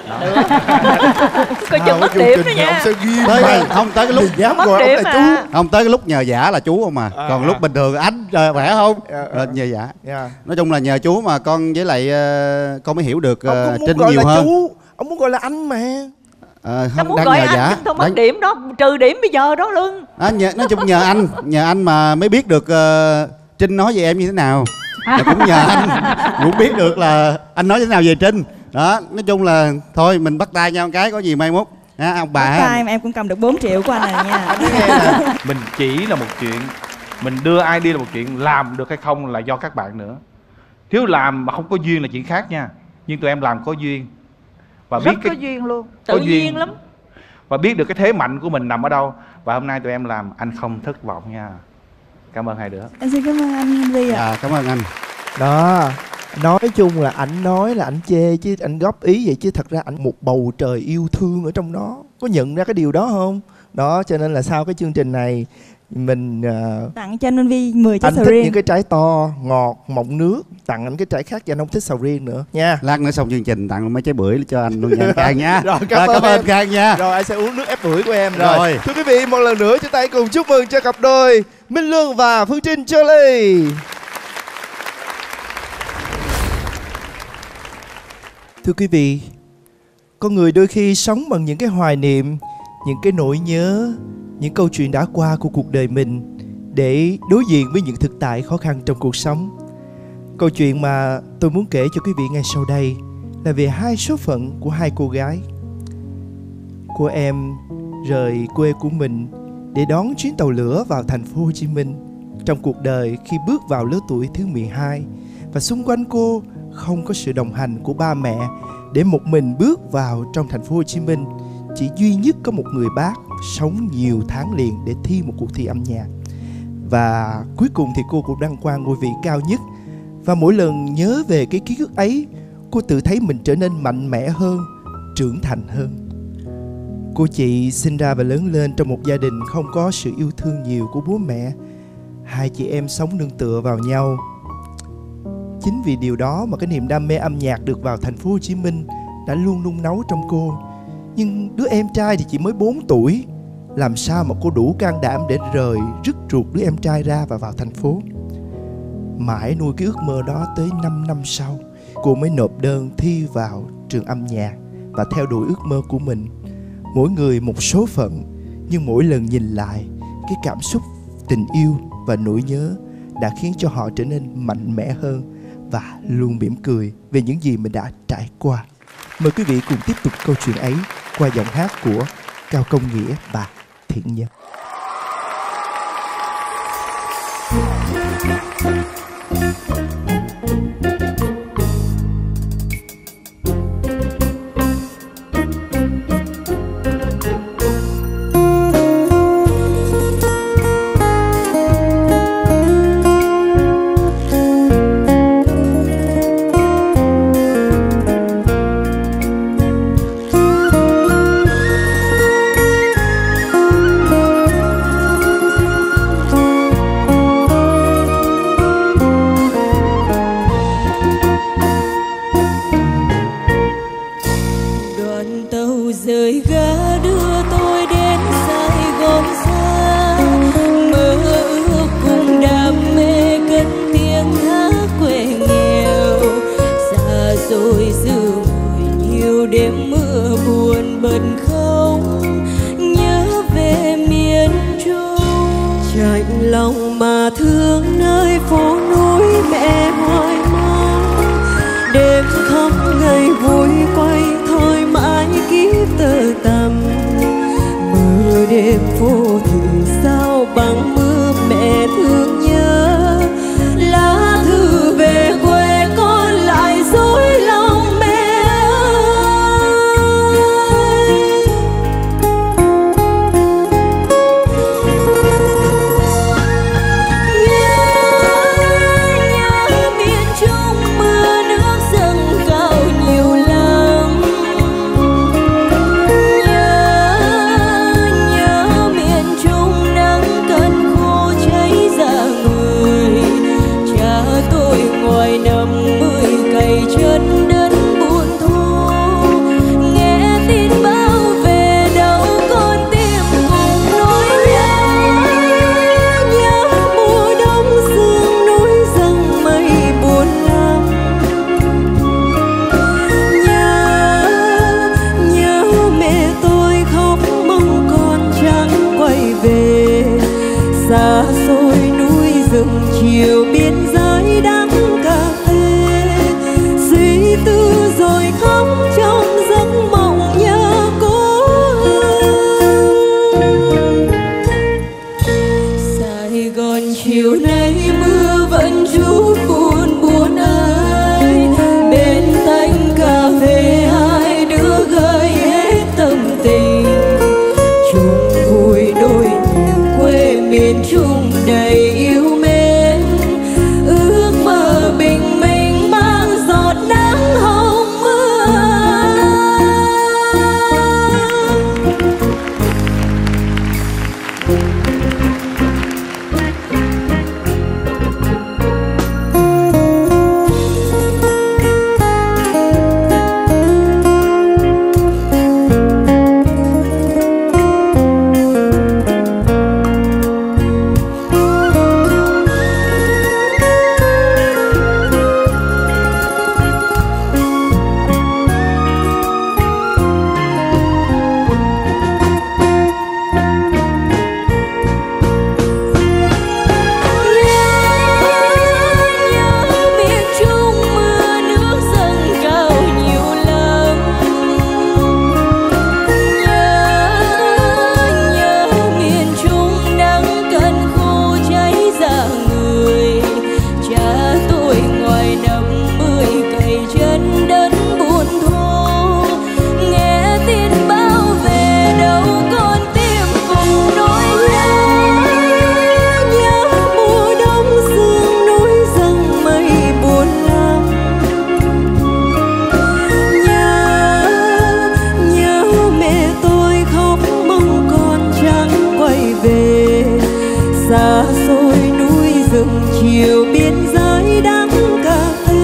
Coi chừng mất điểm đó nha. Không tới cái lúc dám gọi ông là chú. Không tới cái lúc nhờ vả là chú không mà. Còn lúc bình thường anh khỏe không? Nhờ vả. Nói chung là nhờ chú mà con với lại con mới hiểu được Trinh nhiều hơn. Chú. Ông muốn gọi là anh mà. Nó muốn gọi anh không mất điểm đó, trừ điểm bây giờ đó Luân. Nói chung nhờ anh mà mới biết được Trinh nói về em như thế nào. Cũng nhờ anh cũng biết được là anh nói thế nào về Trinh. Đó, nói chung là thôi mình bắt tay nhau một cái, có gì mai mốt ông bà. Bắt tay mà em cũng cầm được 4 triệu của anh này nha. Mình chỉ là một chuyện, mình đưa ai đi là một chuyện, làm được hay không là do các bạn nữa. Thiếu làm mà không có duyên là chuyện khác nha. Nhưng tụi em làm có duyên. Và rất biết có duyên luôn. Tự nhiên lắm. Và biết được cái thế mạnh của mình nằm ở đâu. Và hôm nay tụi em làm anh không thất vọng nha. Cảm ơn hai đứa. Em xin cảm ơn anh Vi ạ. Cảm ơn anh. Đó, nói chung là ảnh nói là ảnh chê chứ anh góp ý vậy chứ thật ra ảnh một bầu trời yêu thương ở trong đó. Có nhận ra cái điều đó không? Đó, cho nên là sau cái chương trình này mình tặng cho anh Minh Vi 10 trái sầu riêng. Anh thích những cái trái to, ngọt, mọng nước. Tặng anh cái trái khác và anh không thích sầu riêng nữa nha. Lát nữa xong chương trình tặng mấy trái bưởi cho anh luôn nha Khang nha. Rồi, cảm ơn Khang nha. Rồi anh sẽ uống nước ép bưởi của em rồi. Thưa quý vị, một lần nữa chúng ta hãy cùng chúc mừng cho cặp đôi Minh Luân và Phương Trinh Jolie. Thưa quý vị, con người đôi khi sống bằng những cái hoài niệm, những cái nỗi nhớ, những câu chuyện đã qua của cuộc đời mình để đối diện với những thực tại khó khăn trong cuộc sống. Câu chuyện mà tôi muốn kể cho quý vị ngay sau đây là về hai số phận của hai cô gái. Cô em rời quê của mình để đón chuyến tàu lửa vào thành phố Hồ Chí Minh trong cuộc đời khi bước vào lứa tuổi thứ 12, và xung quanh cô không có sự đồng hành của ba mẹ để một mình bước vào trong thành phố Hồ Chí Minh. Chỉ duy nhất có một người bác sống nhiều tháng liền để thi một cuộc thi âm nhạc. Và cuối cùng thì cô cũng đăng quang ngôi vị cao nhất. Và mỗi lần nhớ về cái ký ức ấy, cô tự thấy mình trở nên mạnh mẽ hơn, trưởng thành hơn. Cô chị sinh ra và lớn lên trong một gia đình không có sự yêu thương nhiều của bố mẹ. Hai chị em sống nương tựa vào nhau. Chính vì điều đó mà cái niềm đam mê âm nhạc được vào thành phố Hồ Chí Minh đã luôn nung nấu trong cô. Nhưng đứa em trai thì chỉ mới 4 tuổi. Làm sao mà cô đủ can đảm để rứt ruột đứa em trai ra và vào thành phố. Mãi nuôi cái ước mơ đó tới 5 năm sau, cô mới nộp đơn thi vào trường âm nhạc và theo đuổi ước mơ của mình. Mỗi người một số phận, nhưng mỗi lần nhìn lại, cái cảm xúc tình yêu và nỗi nhớ đã khiến cho họ trở nên mạnh mẽ hơn và luôn mỉm cười về những gì mình đã trải qua. Mời quý vị cùng tiếp tục câu chuyện ấy qua giọng hát của Cao Công Nghĩa và Thiện Nhân. xa xôi núi rừng chiều biên giới đắng cà phê.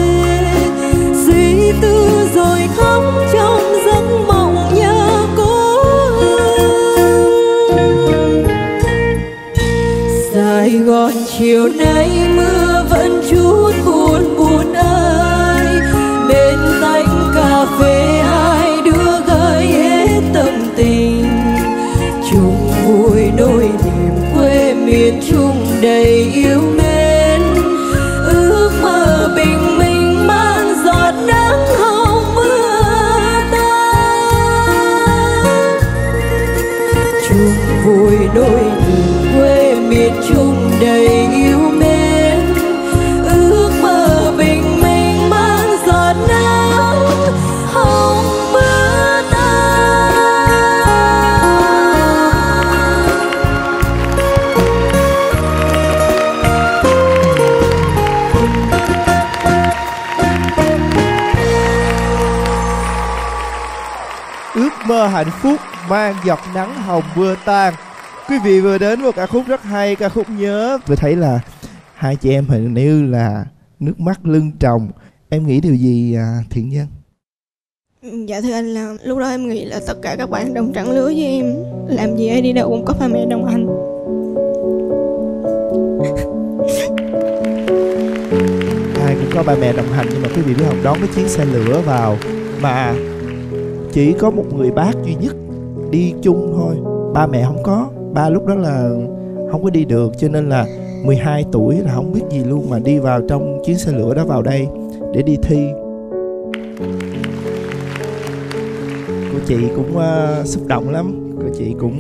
Sài Gòn chiều nay mưa vẫn chút buồn buồn ơi, bên tách cà phê hai đứa gợi hết tâm tình, chung vui nỗi niềm quê miền Trung đầy yêu mến, ước mơ bình minh mang giọt nắng hồng mưa tan, chung vui nỗi niềm quê miền Trung đầy yêu mến, ước mơ bình minh mang giọt nắng hồng mưa tan. Ước mơ hạnh phúc mang giọt nắng hồng mưa tan. Quý vị vừa đến một ca khúc rất hay, ca khúc Nhớ. Tôi thấy là hai chị em hình như là nước mắt lưng tròng. Em nghĩ điều gì Thiện Nhân? Dạ thưa anh, là lúc đó em nghĩ là tất cả các bạn đồng trang lứa với em, làm gì ai đi đâu cũng có ba mẹ đồng hành. Ai cũng có ba mẹ đồng hành, nhưng mà quý vị biết không, đón cái chuyến xe lửa vào mà chỉ có một người bác duy nhất đi chung thôi. Ba mẹ không có, ba lúc đó là không có đi được, cho nên là 12 tuổi là không biết gì luôn mà đi vào trong chuyến xe lửa đó vào đây để đi thi. Cô chị cũng xúc động lắm, cô chị cũng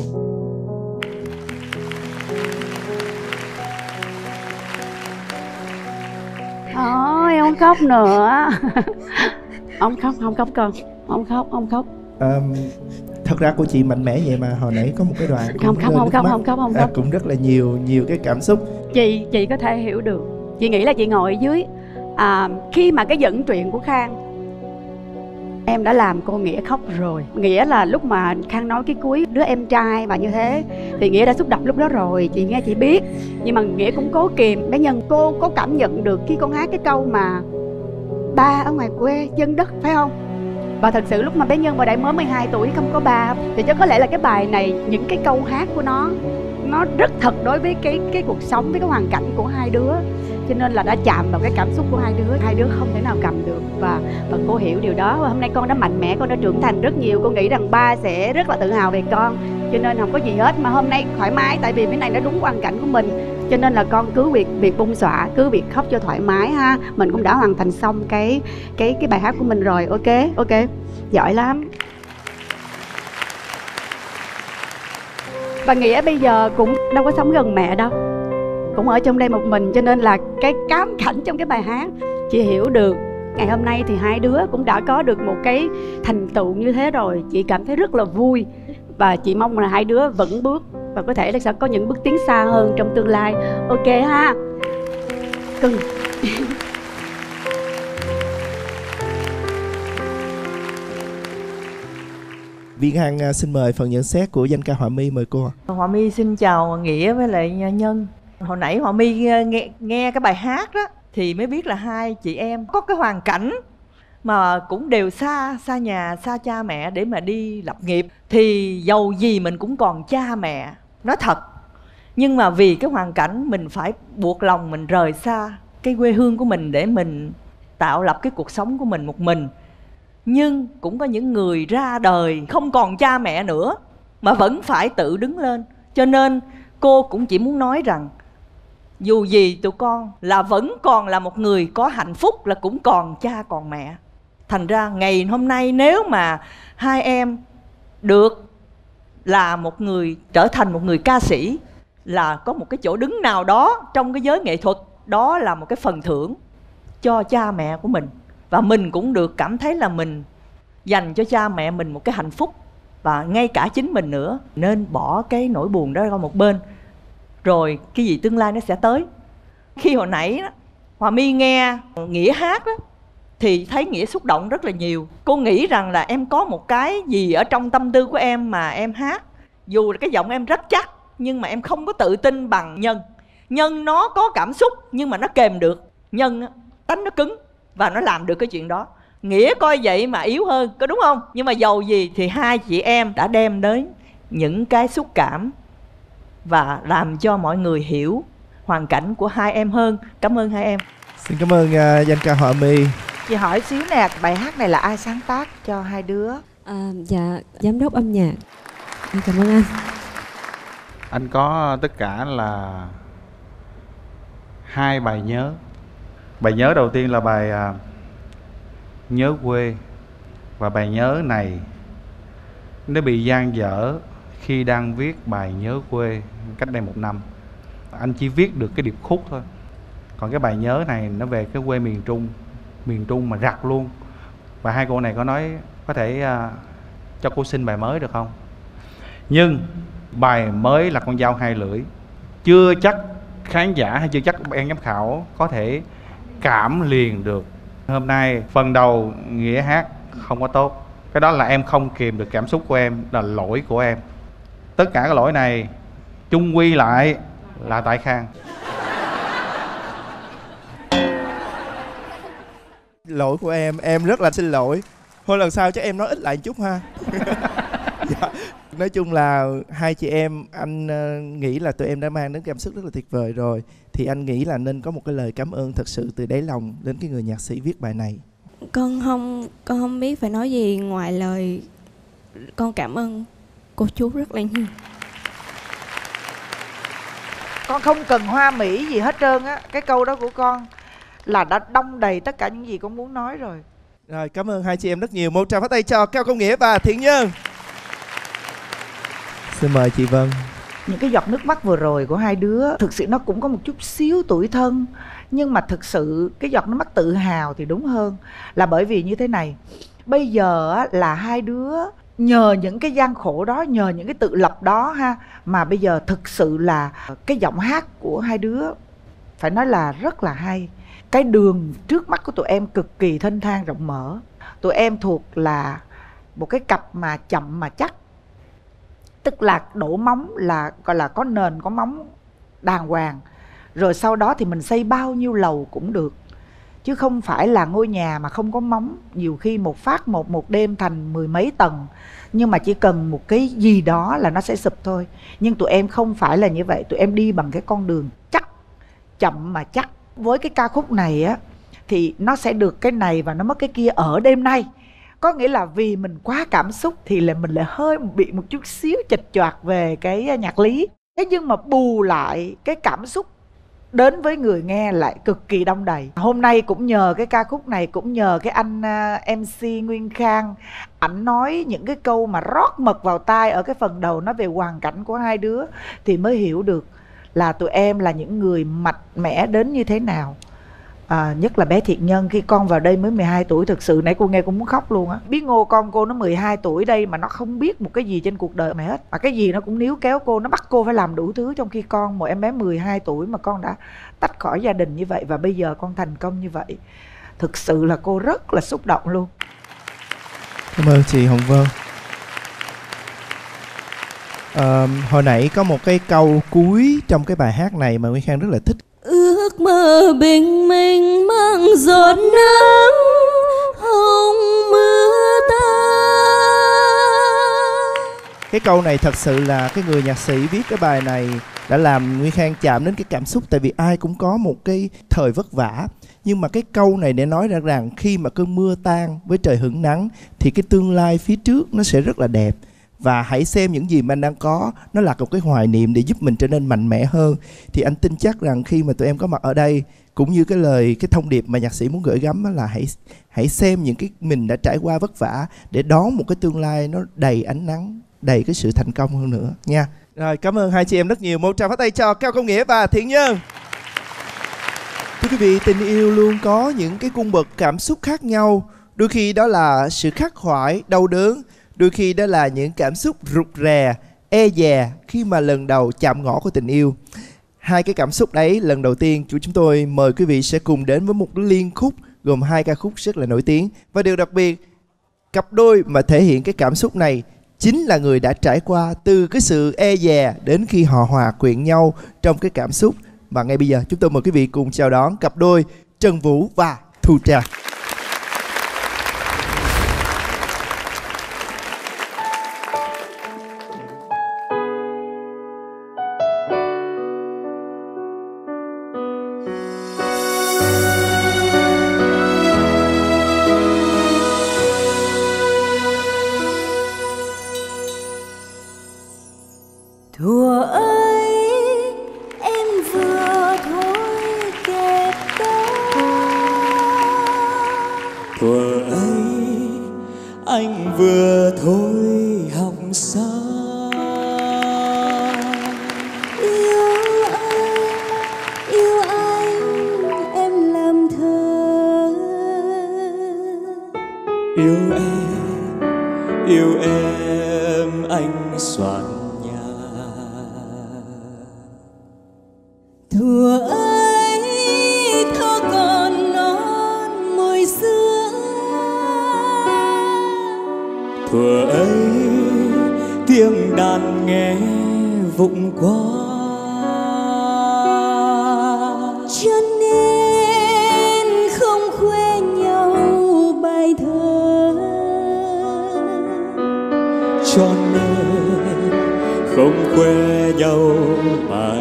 Thôi không khóc nữa. Không khóc con, không khóc. Thật ra cô chị mạnh mẽ vậy mà hồi nãy có một cái đoạn không khóc. Cũng rất là nhiều cái cảm xúc. Chị có thể hiểu được. Chị nghĩ là chị ngồi ở dưới, khi mà cái dẫn chuyện của Khang, em đã làm cô Nghĩa khóc rồi. Nghĩa là lúc mà Khang nói cái cuối đứa em trai và như thế thì Nghĩa đã xúc động lúc đó rồi. Chị nghe chị biết, nhưng mà Nghĩa cũng cố kìm. Bé Nhân, cô có cảm nhận được khi con hát cái câu mà ba ở ngoài quê dân đất, phải không? Và thật sự lúc mà bé Nhân vào đây mới 12 tuổi không có ba, thì chắc có lẽ là cái bài này, những cái câu hát của nó rất thật đối với cái cuộc sống, với cái hoàn cảnh của hai đứa, cho nên là đã chạm vào cái cảm xúc của hai đứa không thể nào cầm được. Và cô hiểu điều đó, và hôm nay con đã mạnh mẽ, con đã trưởng thành rất nhiều. Con nghĩ rằng ba sẽ rất là tự hào về con, cho nên không có gì hết, mà hôm nay thoải mái, tại vì cái này nó đúng hoàn cảnh của mình, cho nên là con cứ việc bung xõa, cứ việc khóc cho thoải mái ha. Mình cũng đã hoàn thành xong cái bài hát của mình rồi. Ok, giỏi lắm. Và Nghĩa bây giờ cũng đâu có sống gần mẹ đâu, cũng ở trong đây một mình, cho nên là cái cám cảnh trong cái bài hát chị hiểu được. Ngày hôm nay thì hai đứa cũng đã có được một cái thành tựu như thế rồi, chị cảm thấy rất là vui. Và chị mong là hai đứa vững bước và có thể là sẽ có những bước tiến xa hơn trong tương lai. Ok ha cưng. Viên Hằng xin mời phần nhận xét của danh ca Họa Mi, mời cô. Họa Mi xin chào Nghĩa với lại Nhân. Hồi nãy Họa Mi nghe cái bài hát đó thì mới biết là hai chị em có cái hoàn cảnh mà cũng đều xa nhà, xa cha mẹ để mà đi lập nghiệp. Thì dầu gì mình cũng còn cha mẹ, nói thật. Nhưng mà vì cái hoàn cảnh mình phải buộc lòng mình rời xa cái quê hương của mình để mình tạo lập cái cuộc sống của mình một mình. Nhưng cũng có những người ra đời không còn cha mẹ nữa mà vẫn phải tự đứng lên. Cho nên cô cũng chỉ muốn nói rằng dù gì tụi con là vẫn còn là một người có hạnh phúc, là cũng còn cha còn mẹ. Thành ra ngày hôm nay nếu mà hai em được là một người, trở thành một người ca sĩ, là có một cái chỗ đứng nào đó trong cái giới nghệ thuật, đó là một cái phần thưởng cho cha mẹ của mình. Và mình cũng được cảm thấy là mình dành cho cha mẹ mình một cái hạnh phúc, và ngay cả chính mình nữa. Nên bỏ cái nỗi buồn đó ra một bên, rồi cái gì tương lai nó sẽ tới. Khi hồi nãy đó, Họa Mi nghe Nghĩa hát đó, thì thấy Nghĩa xúc động rất là nhiều. Cô nghĩ rằng là em có một cái gì ở trong tâm tư của em mà em hát. Dù là cái giọng em rất chắc, nhưng mà em không có tự tin bằng Nhân. Nhân nó có cảm xúc nhưng mà nó kèm được. Nhân tánh nó cứng và nó làm được cái chuyện đó. Nghĩa coi vậy mà yếu hơn, có đúng không? Nhưng mà dầu gì thì hai chị em đã đem đến những cái xúc cảm và làm cho mọi người hiểu hoàn cảnh của hai em hơn. Cảm ơn hai em. Xin cảm ơn danh ca Họa My. Chị hỏi xíu nè, bài hát này là ai sáng tác cho hai đứa? Dạ, giám đốc âm nhạc. Cảm ơn anh. Anh có tất cả là 2 bài nhớ. Bài nhớ đầu tiên là bài Nhớ Quê. Và bài nhớ này nó bị dang dở khi đang viết bài Nhớ Quê cách đây 1 năm. Anh chỉ viết được cái điệp khúc thôi. Còn cái bài nhớ này nó về cái quê miền Trung mà rặt luôn. Và hai cô này có nói có thể cho cô xin bài mới được không? Nhưng bài mới là con dao hai lưỡi. Chưa chắc khán giả hay chưa chắc ban giám khảo có thể cảm liền được. Hôm nay phần đầu Nghĩa hát không có tốt. Cái đó là em không kìm được cảm xúc của em, là lỗi của em. Tất cả cái lỗi này chung quy lại là tại Khang. Lỗi của em rất là xin lỗi. Thôi lần sau chắc em nói ít lại một chút ha. Dạ. Nói chung là hai chị em, anh nghĩ là tụi em đã mang đến cảm xúc rất là tuyệt vời rồi. Thì anh nghĩ là nên có một cái lời cảm ơn thật sự từ đáy lòng đến cái người nhạc sĩ viết bài này. Con không biết phải nói gì ngoài lời con cảm ơn cô chú rất là nhiều. Con không cần hoa mỹ gì hết trơn á. Cái câu đó của con là đã đong đầy tất cả những gì con muốn nói rồi. Rồi, cảm ơn hai chị em rất nhiều. Một tràng pháo tay cho Cao Công Nghĩa và Thiện Nhân. Xin mời chị Vân. Những cái giọt nước mắt vừa rồi của hai đứa thực sự nó cũng có một chút xíu tủi thân. Nhưng mà thực sự cái giọt nước mắt tự hào thì đúng hơn. Là bởi vì như thế này, bây giờ là hai đứa nhờ những cái gian khổ đó, nhờ những cái tự lập đó ha, mà bây giờ thực sự là cái giọng hát của hai đứa phải nói là rất là hay. Cái đường trước mắt của tụi em cực kỳ thênh thang rộng mở. Tụi em thuộc là một cái cặp mà chậm mà chắc. Tức là đổ móng là gọi là có nền, có móng đàng hoàng. Rồi sau đó thì mình xây bao nhiêu lầu cũng được. Chứ không phải là ngôi nhà mà không có móng. Nhiều khi một phát một đêm thành 10 mấy tầng. Nhưng mà chỉ cần một cái gì đó là nó sẽ sụp thôi. Nhưng tụi em không phải là như vậy. Tụi em đi bằng cái con đường chắc, chậm mà chắc. Với cái ca khúc này á thì nó sẽ được cái này và nó mất cái kia ở đêm nay. Có nghĩa là vì mình quá cảm xúc thì là mình lại hơi bị một chút xíu chệch choạc về cái nhạc lý. Thế nhưng mà bù lại cái cảm xúc đến với người nghe lại cực kỳ đong đầy. Hôm nay cũng nhờ cái ca khúc này, cũng nhờ cái anh MC Nguyên Khang, ảnh nói những cái câu mà rót mật vào tai ở cái phần đầu nói về hoàn cảnh của hai đứa thì mới hiểu được là tụi em là những người mạnh mẽ đến như thế nào. Nhất là bé Thiện Nhân, khi con vào đây mới 12 tuổi, thực sự nãy cô nghe cũng muốn khóc luôn á. Biết Ngô con cô nó 12 tuổi đây mà nó không biết một cái gì trên cuộc đời mày hết. Mà cái gì nó cũng níu kéo cô, nó bắt cô phải làm đủ thứ. Trong khi con, một em bé 12 tuổi mà con đã tách khỏi gia đình như vậy và bây giờ con thành công như vậy. Thực sự là cô rất là xúc động luôn. Cảm ơn chị Hồng Vân. Hồi nãy có một cái câu cuối trong cái bài hát này mà Nguyên Khang rất là thích. Ước mơ bình minh mang giọt nắng hồng mưa ta. Cái câu này thật sự là cái người nhạc sĩ viết cái bài này đã làm Nguyên Khang chạm đến cái cảm xúc. Tại vì ai cũng có một cái thời vất vả. Nhưng mà cái câu này để nói ra rằng khi mà cơn mưa tan với trời hửng nắng thì cái tương lai phía trước nó sẽ rất là đẹp. Và hãy xem những gì mà anh đang có, nó là một cái hoài niệm để giúp mình trở nên mạnh mẽ hơn. Thì anh tin chắc rằng khi mà tụi em có mặt ở đây, cũng như cái thông điệp mà nhạc sĩ muốn gửi gắm đó là hãy xem những cái mình đã trải qua vất vả để đón một cái tương lai nó đầy ánh nắng, đầy cái sự thành công hơn nữa nha. Rồi, cảm ơn hai chị em rất nhiều. Một tràng pháo tay cho Cao Công Nghĩa và Thiện Nhân. Thưa quý vị, tình yêu luôn có những cái cung bậc cảm xúc khác nhau. Đôi khi đó là sự khắc khoải, đau đớn. Đôi khi đó là những cảm xúc rụt rè, e dè khi mà lần đầu chạm ngõ của tình yêu. Hai cái cảm xúc đấy, lần đầu tiên chúng tôi mời quý vị sẽ cùng đến với một liên khúc gồm hai ca khúc rất là nổi tiếng. Và điều đặc biệt, cặp đôi mà thể hiện cái cảm xúc này chính là người đã trải qua từ cái sự e dè đến khi họ hòa quyện nhau trong cái cảm xúc. Và ngay bây giờ chúng tôi mời quý vị cùng chào đón cặp đôi Trần Vũ và Thu Trang. anh vừa thôi học xa. Yêu anh em làm thơ. Yêu em anh soạn nhà. Thuở ấy thơ còn non mùi xưa. Thuở ấy tiếng đàn nghe vụng quá, cho nên không khoe nhau bài thơ. cho nên không khoe nhau bài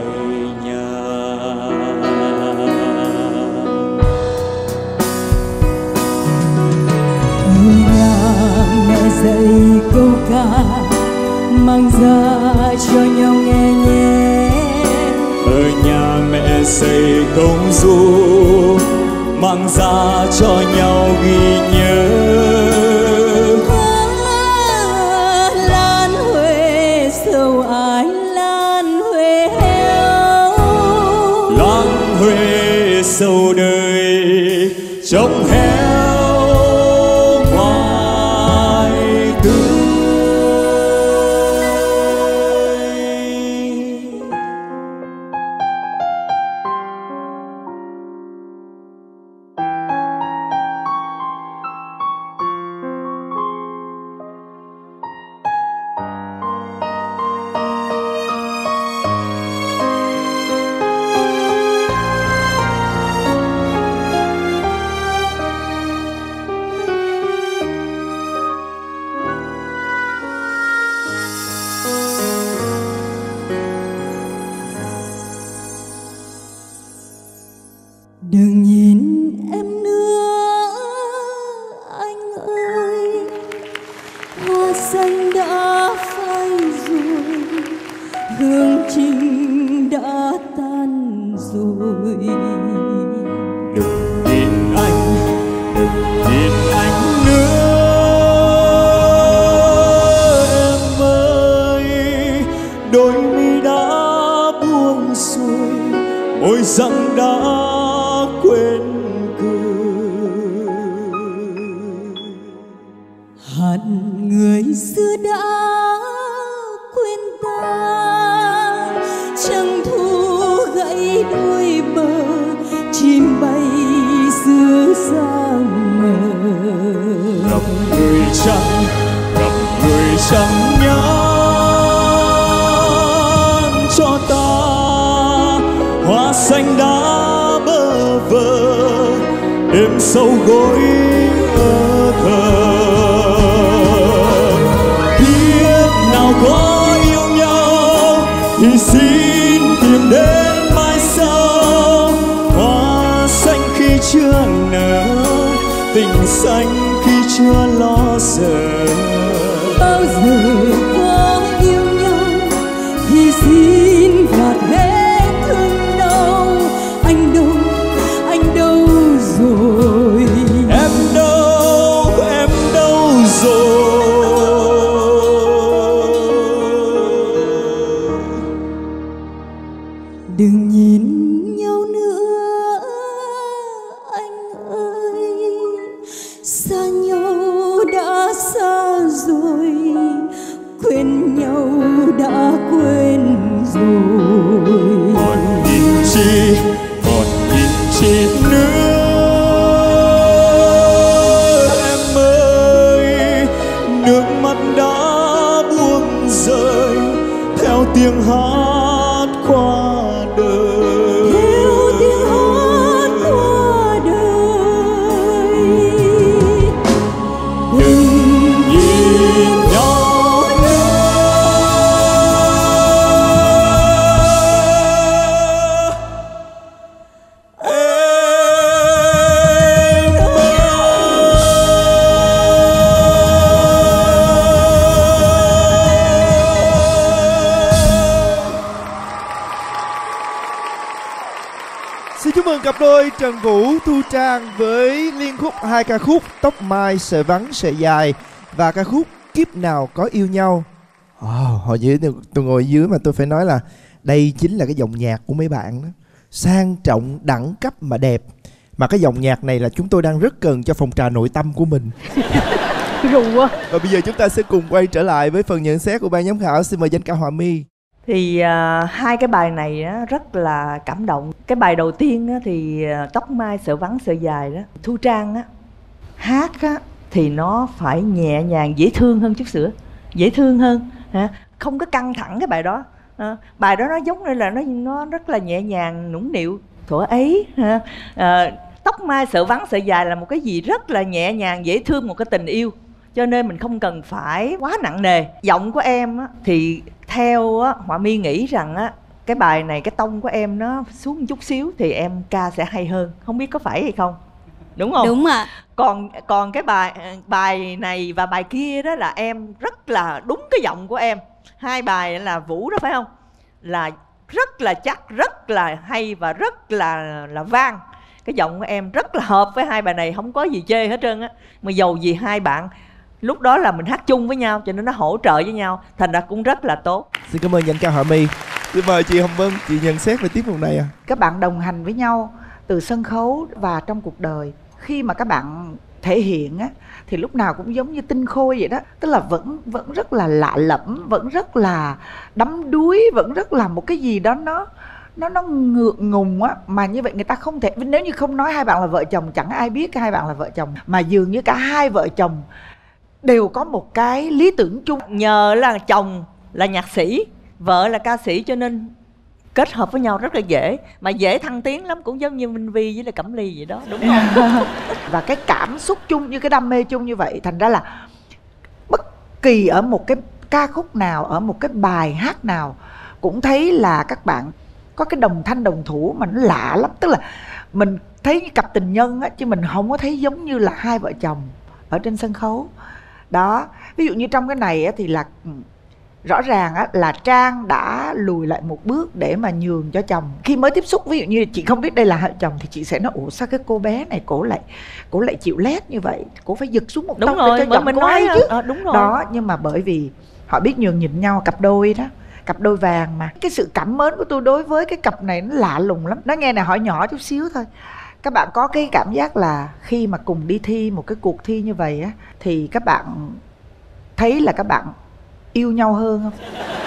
mẹ dạy câu ca mang ra cho nhau nghe nhé. Ở nhà mẹ dạy câu ru mang ra cho nhau ghi nhớ. Lan Huệ sầu ái Lan Huệ heo, Lan Huệ sầu đời trông heo. Đừng nhìn em nữa anh ơi, hoa xanh đã phai rồi, hương trinh đã tan rồi. Đừng nhìn anh, đừng nhìn anh nữa em ơi, đôi mi đã buông xuôi, môi răng đã quên cười. Hạt người xưa đã quên ta, trăng thu gãy đôi bờ, chim bay xưa xa mờ. Gặp người chẳng nhắn cho ta, hoa xanh đã bơ vơ, đêm sâu gối ơ thờ. Biết nào có yêu nhau thì xin tìm đến mai sau, hoa xanh khi chưa nở, tình xanh khi chưa lo sợ. Bao giờ có yêu nhau thì xin gạt hết thương đau. Anh đâu rồi, em đâu rồi. Đừng nhìn nhau nữa anh ơi, xa nhau đã xa rồi, quên nhau đã quên rồi. Còn nhìn chi nữa em ơi, nước mắt đã buông rơi theo tiếng hát qua đời. Theo tiếng hát qua đời. Đừng nhìn nhau nữa. Xin chúc mừng cặp đôi Trần Vũ, Thu Trang với liên khúc 2 ca khúc Tóc Mai Sợi Vắng Sợi Dài. và ca khúc Kiếp Nào Có Yêu Nhau. Hồi dưới tôi ngồi dưới mà tôi phải nói là đây chính là cái dòng nhạc của mấy bạn đó. Sang trọng, đẳng cấp mà đẹp. Mà cái dòng nhạc này là chúng tôi đang rất cần cho phòng trà nội tâm của mình. Rùa. Và bây giờ chúng ta sẽ cùng quay trở lại với phần nhận xét của ban giám khảo. Xin mời danh ca Hòa My. Thì hai cái bài này á, rất là cảm động. Cái bài đầu tiên á, thì Tóc Mai Sợ Vắng Sợ Dài đó, Thu Trang á, hát á, thì nó phải nhẹ nhàng, dễ thương hơn chút xíu, dễ thương hơn, không có căng thẳng cái bài đó. Bài đó nó giống như là nó rất là nhẹ nhàng, nũng nịu thuở ấy. Tóc Mai Sợ Vắng Sợ Dài là một cái gì rất là nhẹ nhàng, dễ thương, một cái tình yêu, cho nên mình không cần phải quá nặng nề. Giọng của em á, thì theo á, Hòa My nghĩ rằng á, cái bài này cái tông của em nó xuống một chút xíu thì em ca sẽ hay hơn. Không biết có phải hay không? Đúng không? Đúng ạ. Còn cái bài này và bài kia đó là em rất là đúng cái giọng của em. Hai bài là Vũ đó phải không? Là rất là chắc, rất là hay và rất là vang. Cái giọng của em rất là hợp với hai bài này, không có gì chê hết trơn á. Mà dầu gì hai bạn lúc đó là mình hát chung với nhau cho nên nó hỗ trợ với nhau, thành ra cũng rất là tốt. Xin cảm ơn danh ca Hòa My. Xin mời chị Hồng Vân, chị nhận xét về tiết mục này ạ. Các bạn đồng hành với nhau từ sân khấu và trong cuộc đời. Khi mà các bạn thể hiện á, thì lúc nào cũng giống như tinh khôi vậy đó. Tức là vẫn rất là lạ lẫm, vẫn rất là đắm đuối, vẫn rất là một cái gì đó nó ngượng ngùng á. Mà như vậy người ta không thể, nếu như không nói hai bạn là vợ chồng chẳng ai biết hai bạn là vợ chồng. Mà dường như cả hai vợ chồng đều có một cái lý tưởng chung. Nhờ là chồng là nhạc sĩ, vợ là ca sĩ cho nên kết hợp với nhau rất là dễ. Mà dễ thăng tiến lắm, cũng giống như Minh Vi với là Cẩm Ly vậy đó, đúng không? Và cái cảm xúc chung, như cái đam mê chung như vậy, thành ra là bất kỳ ở một cái ca khúc nào, ở một cái bài hát nào cũng thấy là các bạn có cái đồng thanh đồng thủ mà nó lạ lắm. Tức là mình thấy như cặp tình nhân á, chứ mình không có thấy giống như là hai vợ chồng ở trên sân khấu đó. Ví dụ như trong cái này á, thì là rõ ràng á, là Trang đã lùi lại một bước để mà nhường cho chồng. Khi mới tiếp xúc, ví dụ như chị không biết đây là vợ chồng thì chị sẽ nói ủa sao cái cô bé này cổ lại chịu lét như vậy, cổ phải giật xuống một tông để cho chồng cô hay chứ. Đúng rồi. Đó, nhưng mà bởi vì họ biết nhường nhịn nhau, cặp đôi đó, cặp đôi vàng mà. Cái sự cảm mến của tôi đối với cái cặp này nó lạ lùng lắm. Nó nghe này hỏi nhỏ chút xíu thôi. Các bạn có cái cảm giác là khi mà cùng đi thi một cái cuộc thi như vậy á, thì các bạn thấy là các bạn yêu nhau hơn không?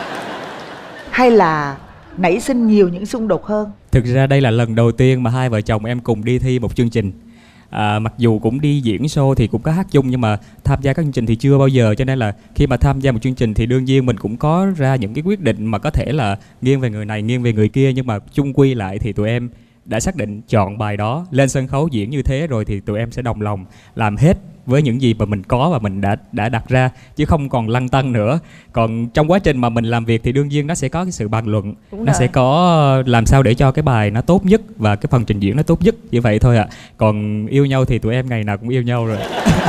Hay là nảy sinh nhiều những xung đột hơn? Thực ra đây là lần đầu tiên mà hai vợ chồng em cùng đi thi một chương trình. Mặc dù cũng đi diễn show thì cũng có hát chung, nhưng mà tham gia các chương trình thì chưa bao giờ. Cho nên là khi mà tham gia một chương trình thì đương nhiên mình cũng có ra những cái quyết định mà có thể là nghiêng về người này, nghiêng về người kia. Nhưng mà chung quy lại thì tụi em đã xác định chọn bài đó, lên sân khấu diễn như thế rồi thì tụi em sẽ đồng lòng làm hết với những gì mà mình có và mình đã đặt ra, chứ không còn lăn tăn nữa. Còn trong quá trình mà mình làm việc thì đương nhiên nó sẽ có cái sự bàn luận. Đúng nó rồi. Sẽ có làm sao để cho cái bài nó tốt nhất và cái phần trình diễn nó tốt nhất, như vậy thôi ạ. Còn yêu nhau thì tụi em ngày nào cũng yêu nhau rồi.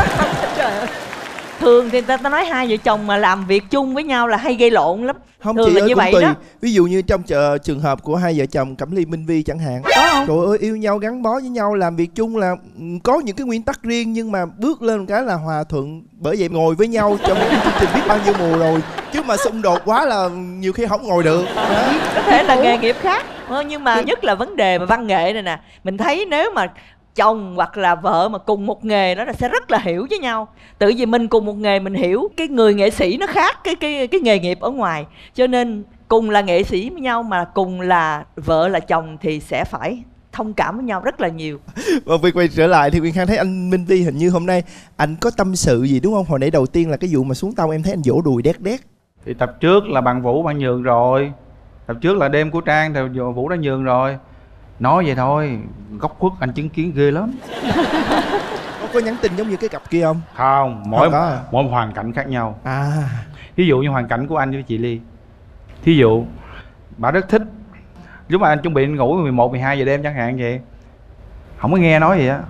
Thường thì ta nói hai vợ chồng mà làm việc chung với nhau là hay gây lộn lắm. Không, thường chị là ơi, như cũng vậy tùy. đó. Ví dụ như trong trường hợp của hai vợ chồng Cẩm Ly, Minh Vi chẳng hạn, trời ơi, yêu nhau gắn bó với nhau, làm việc chung là có những cái nguyên tắc riêng, nhưng mà bước lên cái là hòa thuận. Bởi vậy ngồi với nhau trong một cái chương trình biết bao nhiêu mùa rồi, chứ mà xung đột quá là nhiều khi không ngồi được. Có thể là nghề nghiệp khác, nhưng mà nhất là vấn đề mà văn nghệ này nè, mình thấy nếu mà chồng hoặc là vợ mà cùng một nghề đó là sẽ rất là hiểu với nhau. Tự vì mình cùng một nghề mình hiểu cái người nghệ sĩ nó khác cái nghề nghiệp ở ngoài, cho nên cùng là nghệ sĩ với nhau mà cùng là vợ là chồng thì sẽ phải thông cảm với nhau rất là nhiều. Và việc quay trở lại thì Quyền Khang thấy anh Minh Vi hình như hôm nay anh có tâm sự gì đúng không? Hồi nãy đầu tiên là cái vụ mà xuống tông em thấy anh vỗ đùi đét đét. Thì tập trước là bạn Vũ bạn nhường rồi, tập trước là đêm của Trang thì Vũ đã nhường rồi. Nói vậy thôi, góc khuất anh chứng kiến ghê lắm. Có nhắn tin giống như cái cặp kia không? Không, mỗi hoàn cảnh khác nhau. Ví dụ như hoàn cảnh của anh với chị Ly, thí dụ bà rất thích lúc mà anh chuẩn bị ngủ 11, 12 giờ đêm chẳng hạn vậy, không có nghe nói gì á,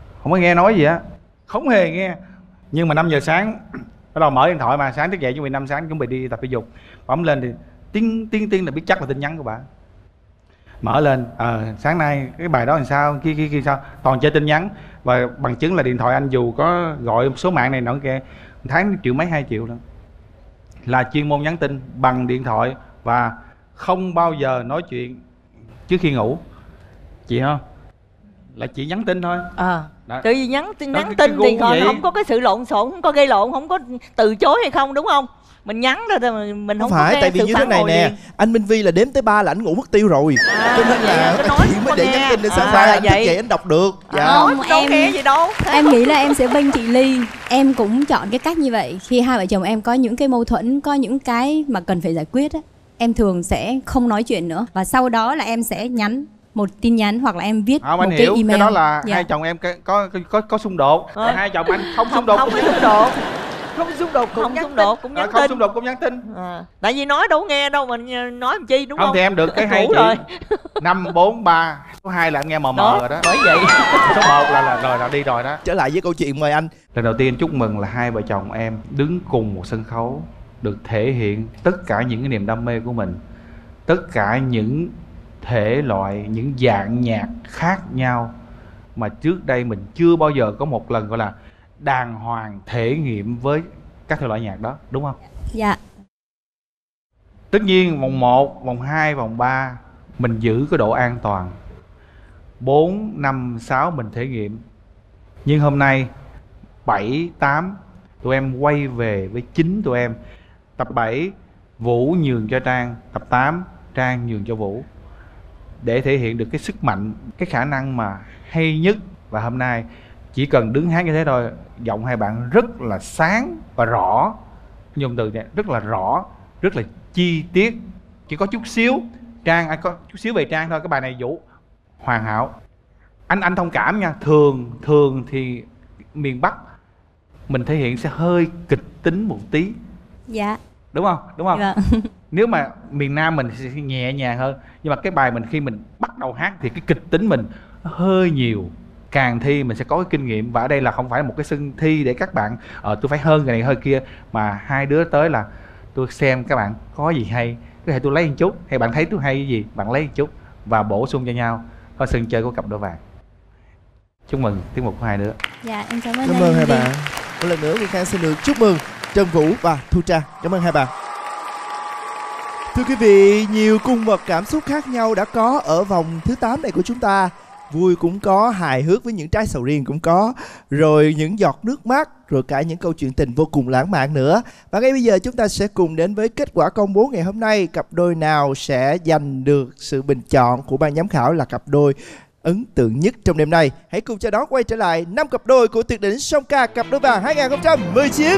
không hề nghe. Nhưng mà 5 giờ sáng bắt đầu mở điện thoại, mà sáng thức dậy chuẩn bị 5 sáng chuẩn bị đi tập thể dục, bấm lên thì tiếng là biết chắc là tin nhắn của bà. Mở lên, sáng nay cái bài đó làm sao, kia sao, toàn chơi tin nhắn. Và bằng chứng là điện thoại anh dù có gọi số mạng này nọ kia, tháng triệu mấy 2 triệu đó. Là chuyên môn nhắn tin bằng điện thoại và không bao giờ nói chuyện trước khi ngủ. Chị không? Là chị nhắn tin thôi. Tự vì nhắn tin thì còn không có cái sự lộn xộn, không có gây lộn, không có từ chối hay không, đúng không? Mình nhắn rồi mình không phải, có tại vì như thế này nè, anh Minh Vi là đếm tới 3 là anh ngủ mất tiêu rồi, cho nên là chị mới để nhắn tin để sẵn sàng anh thức dậy anh đọc được. Không, em gì đâu. Em nghĩ là em sẽ bên chị Ly. Em cũng chọn cái cách như vậy. Khi hai vợ chồng em có những cái mâu thuẫn, có những cái mà cần phải giải quyết á, em thường sẽ không nói chuyện nữa, và sau đó là em sẽ nhắn một tin nhắn hoặc là em viết một cái email. Cái đó là hai chồng em có xung đột. Hai chồng anh không xung đột. Không xung đột. Không xung đột cũng nhắn tin. Không xung đột cũng nhắn tin. Tại vì nói đâu nghe đâu, mình nói làm chi, đúng không? Không thì em được cái hay chị 5, 4, 3, số 2 là anh nghe mờ rồi đó. Bởi vậy số 1 là đi rồi đó. Trở lại với câu chuyện, mời anh. Lần đầu tiên chúc mừng là hai vợ chồng em đứng cùng một sân khấu, được thể hiện tất cả những cái niềm đam mê của mình, tất cả những thể loại, những dạng nhạc khác nhau mà trước đây mình chưa bao giờ có một lần gọi là đàng hoàng thể nghiệm với các thể loại nhạc đó, đúng không? Dạ. Tất nhiên vòng 1, vòng 2, vòng 3 mình giữ cái độ an toàn, 4, 5, 6 mình thể nghiệm. Nhưng hôm nay 7, 8 tụi em quay về với chính tụi em. Tập 7 Vũ nhường cho Trang, tập 8 Trang nhường cho Vũ, để thể hiện được cái sức mạnh, cái khả năng mà hay nhất. Và hôm nay chỉ cần đứng hát như thế thôi, giọng hai bạn rất là sáng và rõ. Dùng từ này rất là rõ, rất là chi tiết. Chỉ có chút xíu Trang, anh có chút xíu về Trang thôi, cái bài này Vũ hoàn hảo. Anh thông cảm nha. Thường thì miền Bắc mình thể hiện sẽ hơi kịch tính một tí. Dạ. Đúng không? Đúng không? Dạ. Nếu mà miền Nam mình sẽ nhẹ nhàng hơn. Nhưng mà cái bài mình khi mình bắt đầu hát thì cái kịch tính mình nó hơi nhiều. Càng thi mình sẽ có cái kinh nghiệm. Và ở đây là không phải một cái sân thi để các bạn tôi phải hơn cái này hơi kia, mà hai đứa tới là tôi xem các bạn có gì hay, có thể tôi lấy một chút, hay bạn thấy tôi hay cái gì bạn lấy một chút và bổ sung cho nhau. Có sân chơi của cặp đôi vàng. Chúc mừng tiết mục của hai đứa. Dạ, em cảm ơn Cảm ơn hai bạn. Một lần nữa Việt Khang xin được chúc mừng Trần Vũ và Thu Trang. Cảm ơn hai bạn. Thưa quý vị, nhiều cung bậc cảm xúc khác nhau đã có ở vòng thứ 8 này của chúng ta. Vui cũng có, hài hước với những trái sầu riêng cũng có, rồi những giọt nước mắt, rồi cả những câu chuyện tình vô cùng lãng mạn nữa. Và ngay bây giờ chúng ta sẽ cùng đến với kết quả công bố ngày hôm nay. Cặp đôi nào sẽ giành được sự bình chọn của ban giám khảo là cặp đôi ấn tượng nhất trong đêm nay? Hãy cùng chào đón quay trở lại 5 cặp đôi của tuyệt đỉnh song ca cặp đôi vàng 2019.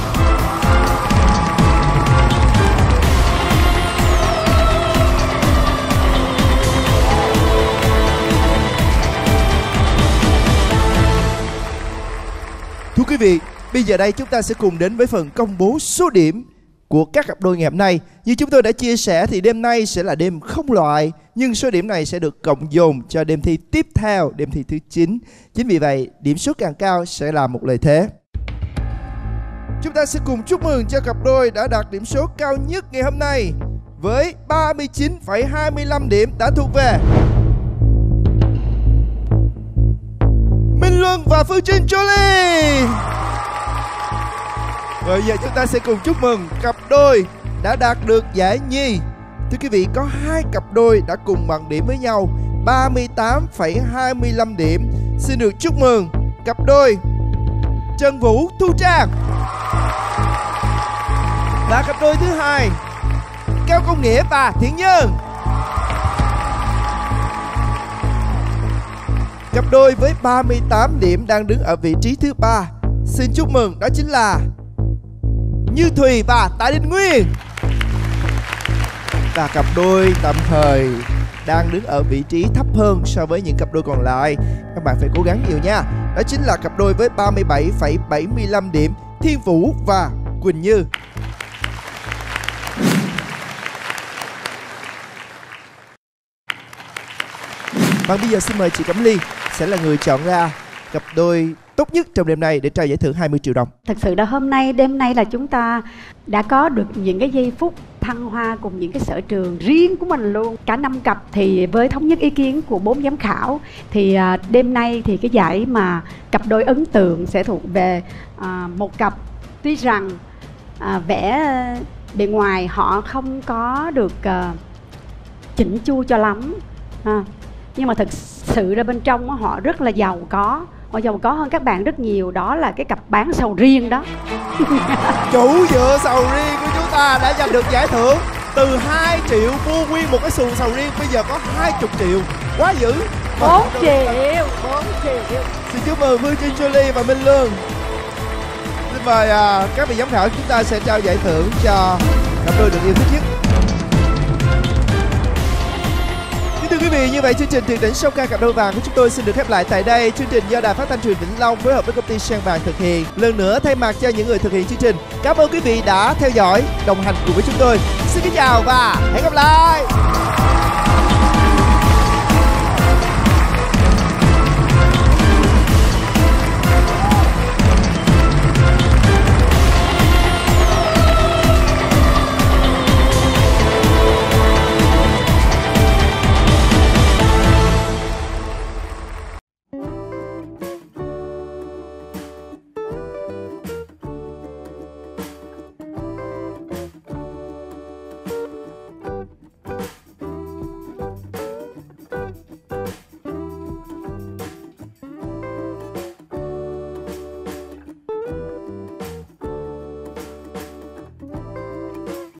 Thưa quý vị, bây giờ đây chúng ta sẽ cùng đến với phần công bố số điểm của các cặp đôi ngày hôm nay. Như chúng tôi đã chia sẻ thì đêm nay sẽ là đêm không loại, nhưng số điểm này sẽ được cộng dồn cho đêm thi tiếp theo, đêm thi thứ 9. Chính vì vậy, điểm số càng cao sẽ là một lợi thế. Chúng ta sẽ cùng chúc mừng cho cặp đôi đã đạt điểm số cao nhất ngày hôm nay với 39,25 điểm đã thuộc về Minh Luân và Phương Trinh Jolie. Bây giờ chúng ta sẽ cùng chúc mừng cặp đôi đã đạt được giải nhì. Thưa quý vị, có 2 cặp đôi đã cùng bằng điểm với nhau 38,25 điểm. Xin được chúc mừng cặp đôi Trần Vũ, Thu Trang. Và cặp đôi thứ hai Cao Công Nghĩa và Thiện Nhân. Cặp đôi với 38 điểm đang đứng ở vị trí thứ 3. Xin chúc mừng đó chính là Như Thùy và Tạ Đình Nguyên. Và cặp đôi tạm thời đang đứng ở vị trí thấp hơn so với những cặp đôi còn lại. Các bạn phải cố gắng nhiều nha. Đó chính là cặp đôi với 37,75 điểm, Thiên Vũ và Quỳnh Như. Và bây giờ xin mời chị Cẩm Ly sẽ là người chọn ra cặp đôi tốt nhất trong đêm nay để trao giải thưởng 20 triệu đồng. Thật sự là đêm nay là chúng ta đã có được những cái giây phút thăng hoa cùng những cái sở trường riêng của mình luôn. Cả 5 cặp thì với thống nhất ý kiến của 4 giám khảo thì đêm nay thì cái giải mà cặp đôi ấn tượng sẽ thuộc về một cặp Tuy rằng vẻ bề ngoài họ không có được chỉnh chu cho lắm, nhưng mà thực sự ra bên trong họ rất là giàu có. Họ giàu có hơn các bạn rất nhiều. Đó là cái cặp bán sầu riêng đó. Chủ dựa sầu riêng của chúng ta đã giành được giải thưởng. Từ 2 triệu mua nguyên một cái xuồng sầu riêng, bây giờ có 20 triệu. Quá dữ. 4 triệu. 4 triệu. Xin chúc mừng Phương Trinh, Jolie và Minh Lương. Xin mời các vị giám khảo, chúng ta sẽ trao giải thưởng cho cặp đôi được yêu thích nhất. Thưa quý vị, như vậy chương trình Tuyệt đỉnh song ca cặp đôi vàng của chúng tôi xin được khép lại tại đây. Chương trình do Đài Phát thanh Truyền Vĩnh Long phối hợp với công ty Sen Vàng thực hiện. Lần nữa thay mặt cho những người thực hiện chương trình, cảm ơn quý vị đã theo dõi, đồng hành cùng với chúng tôi. Xin kính chào và hẹn gặp lại.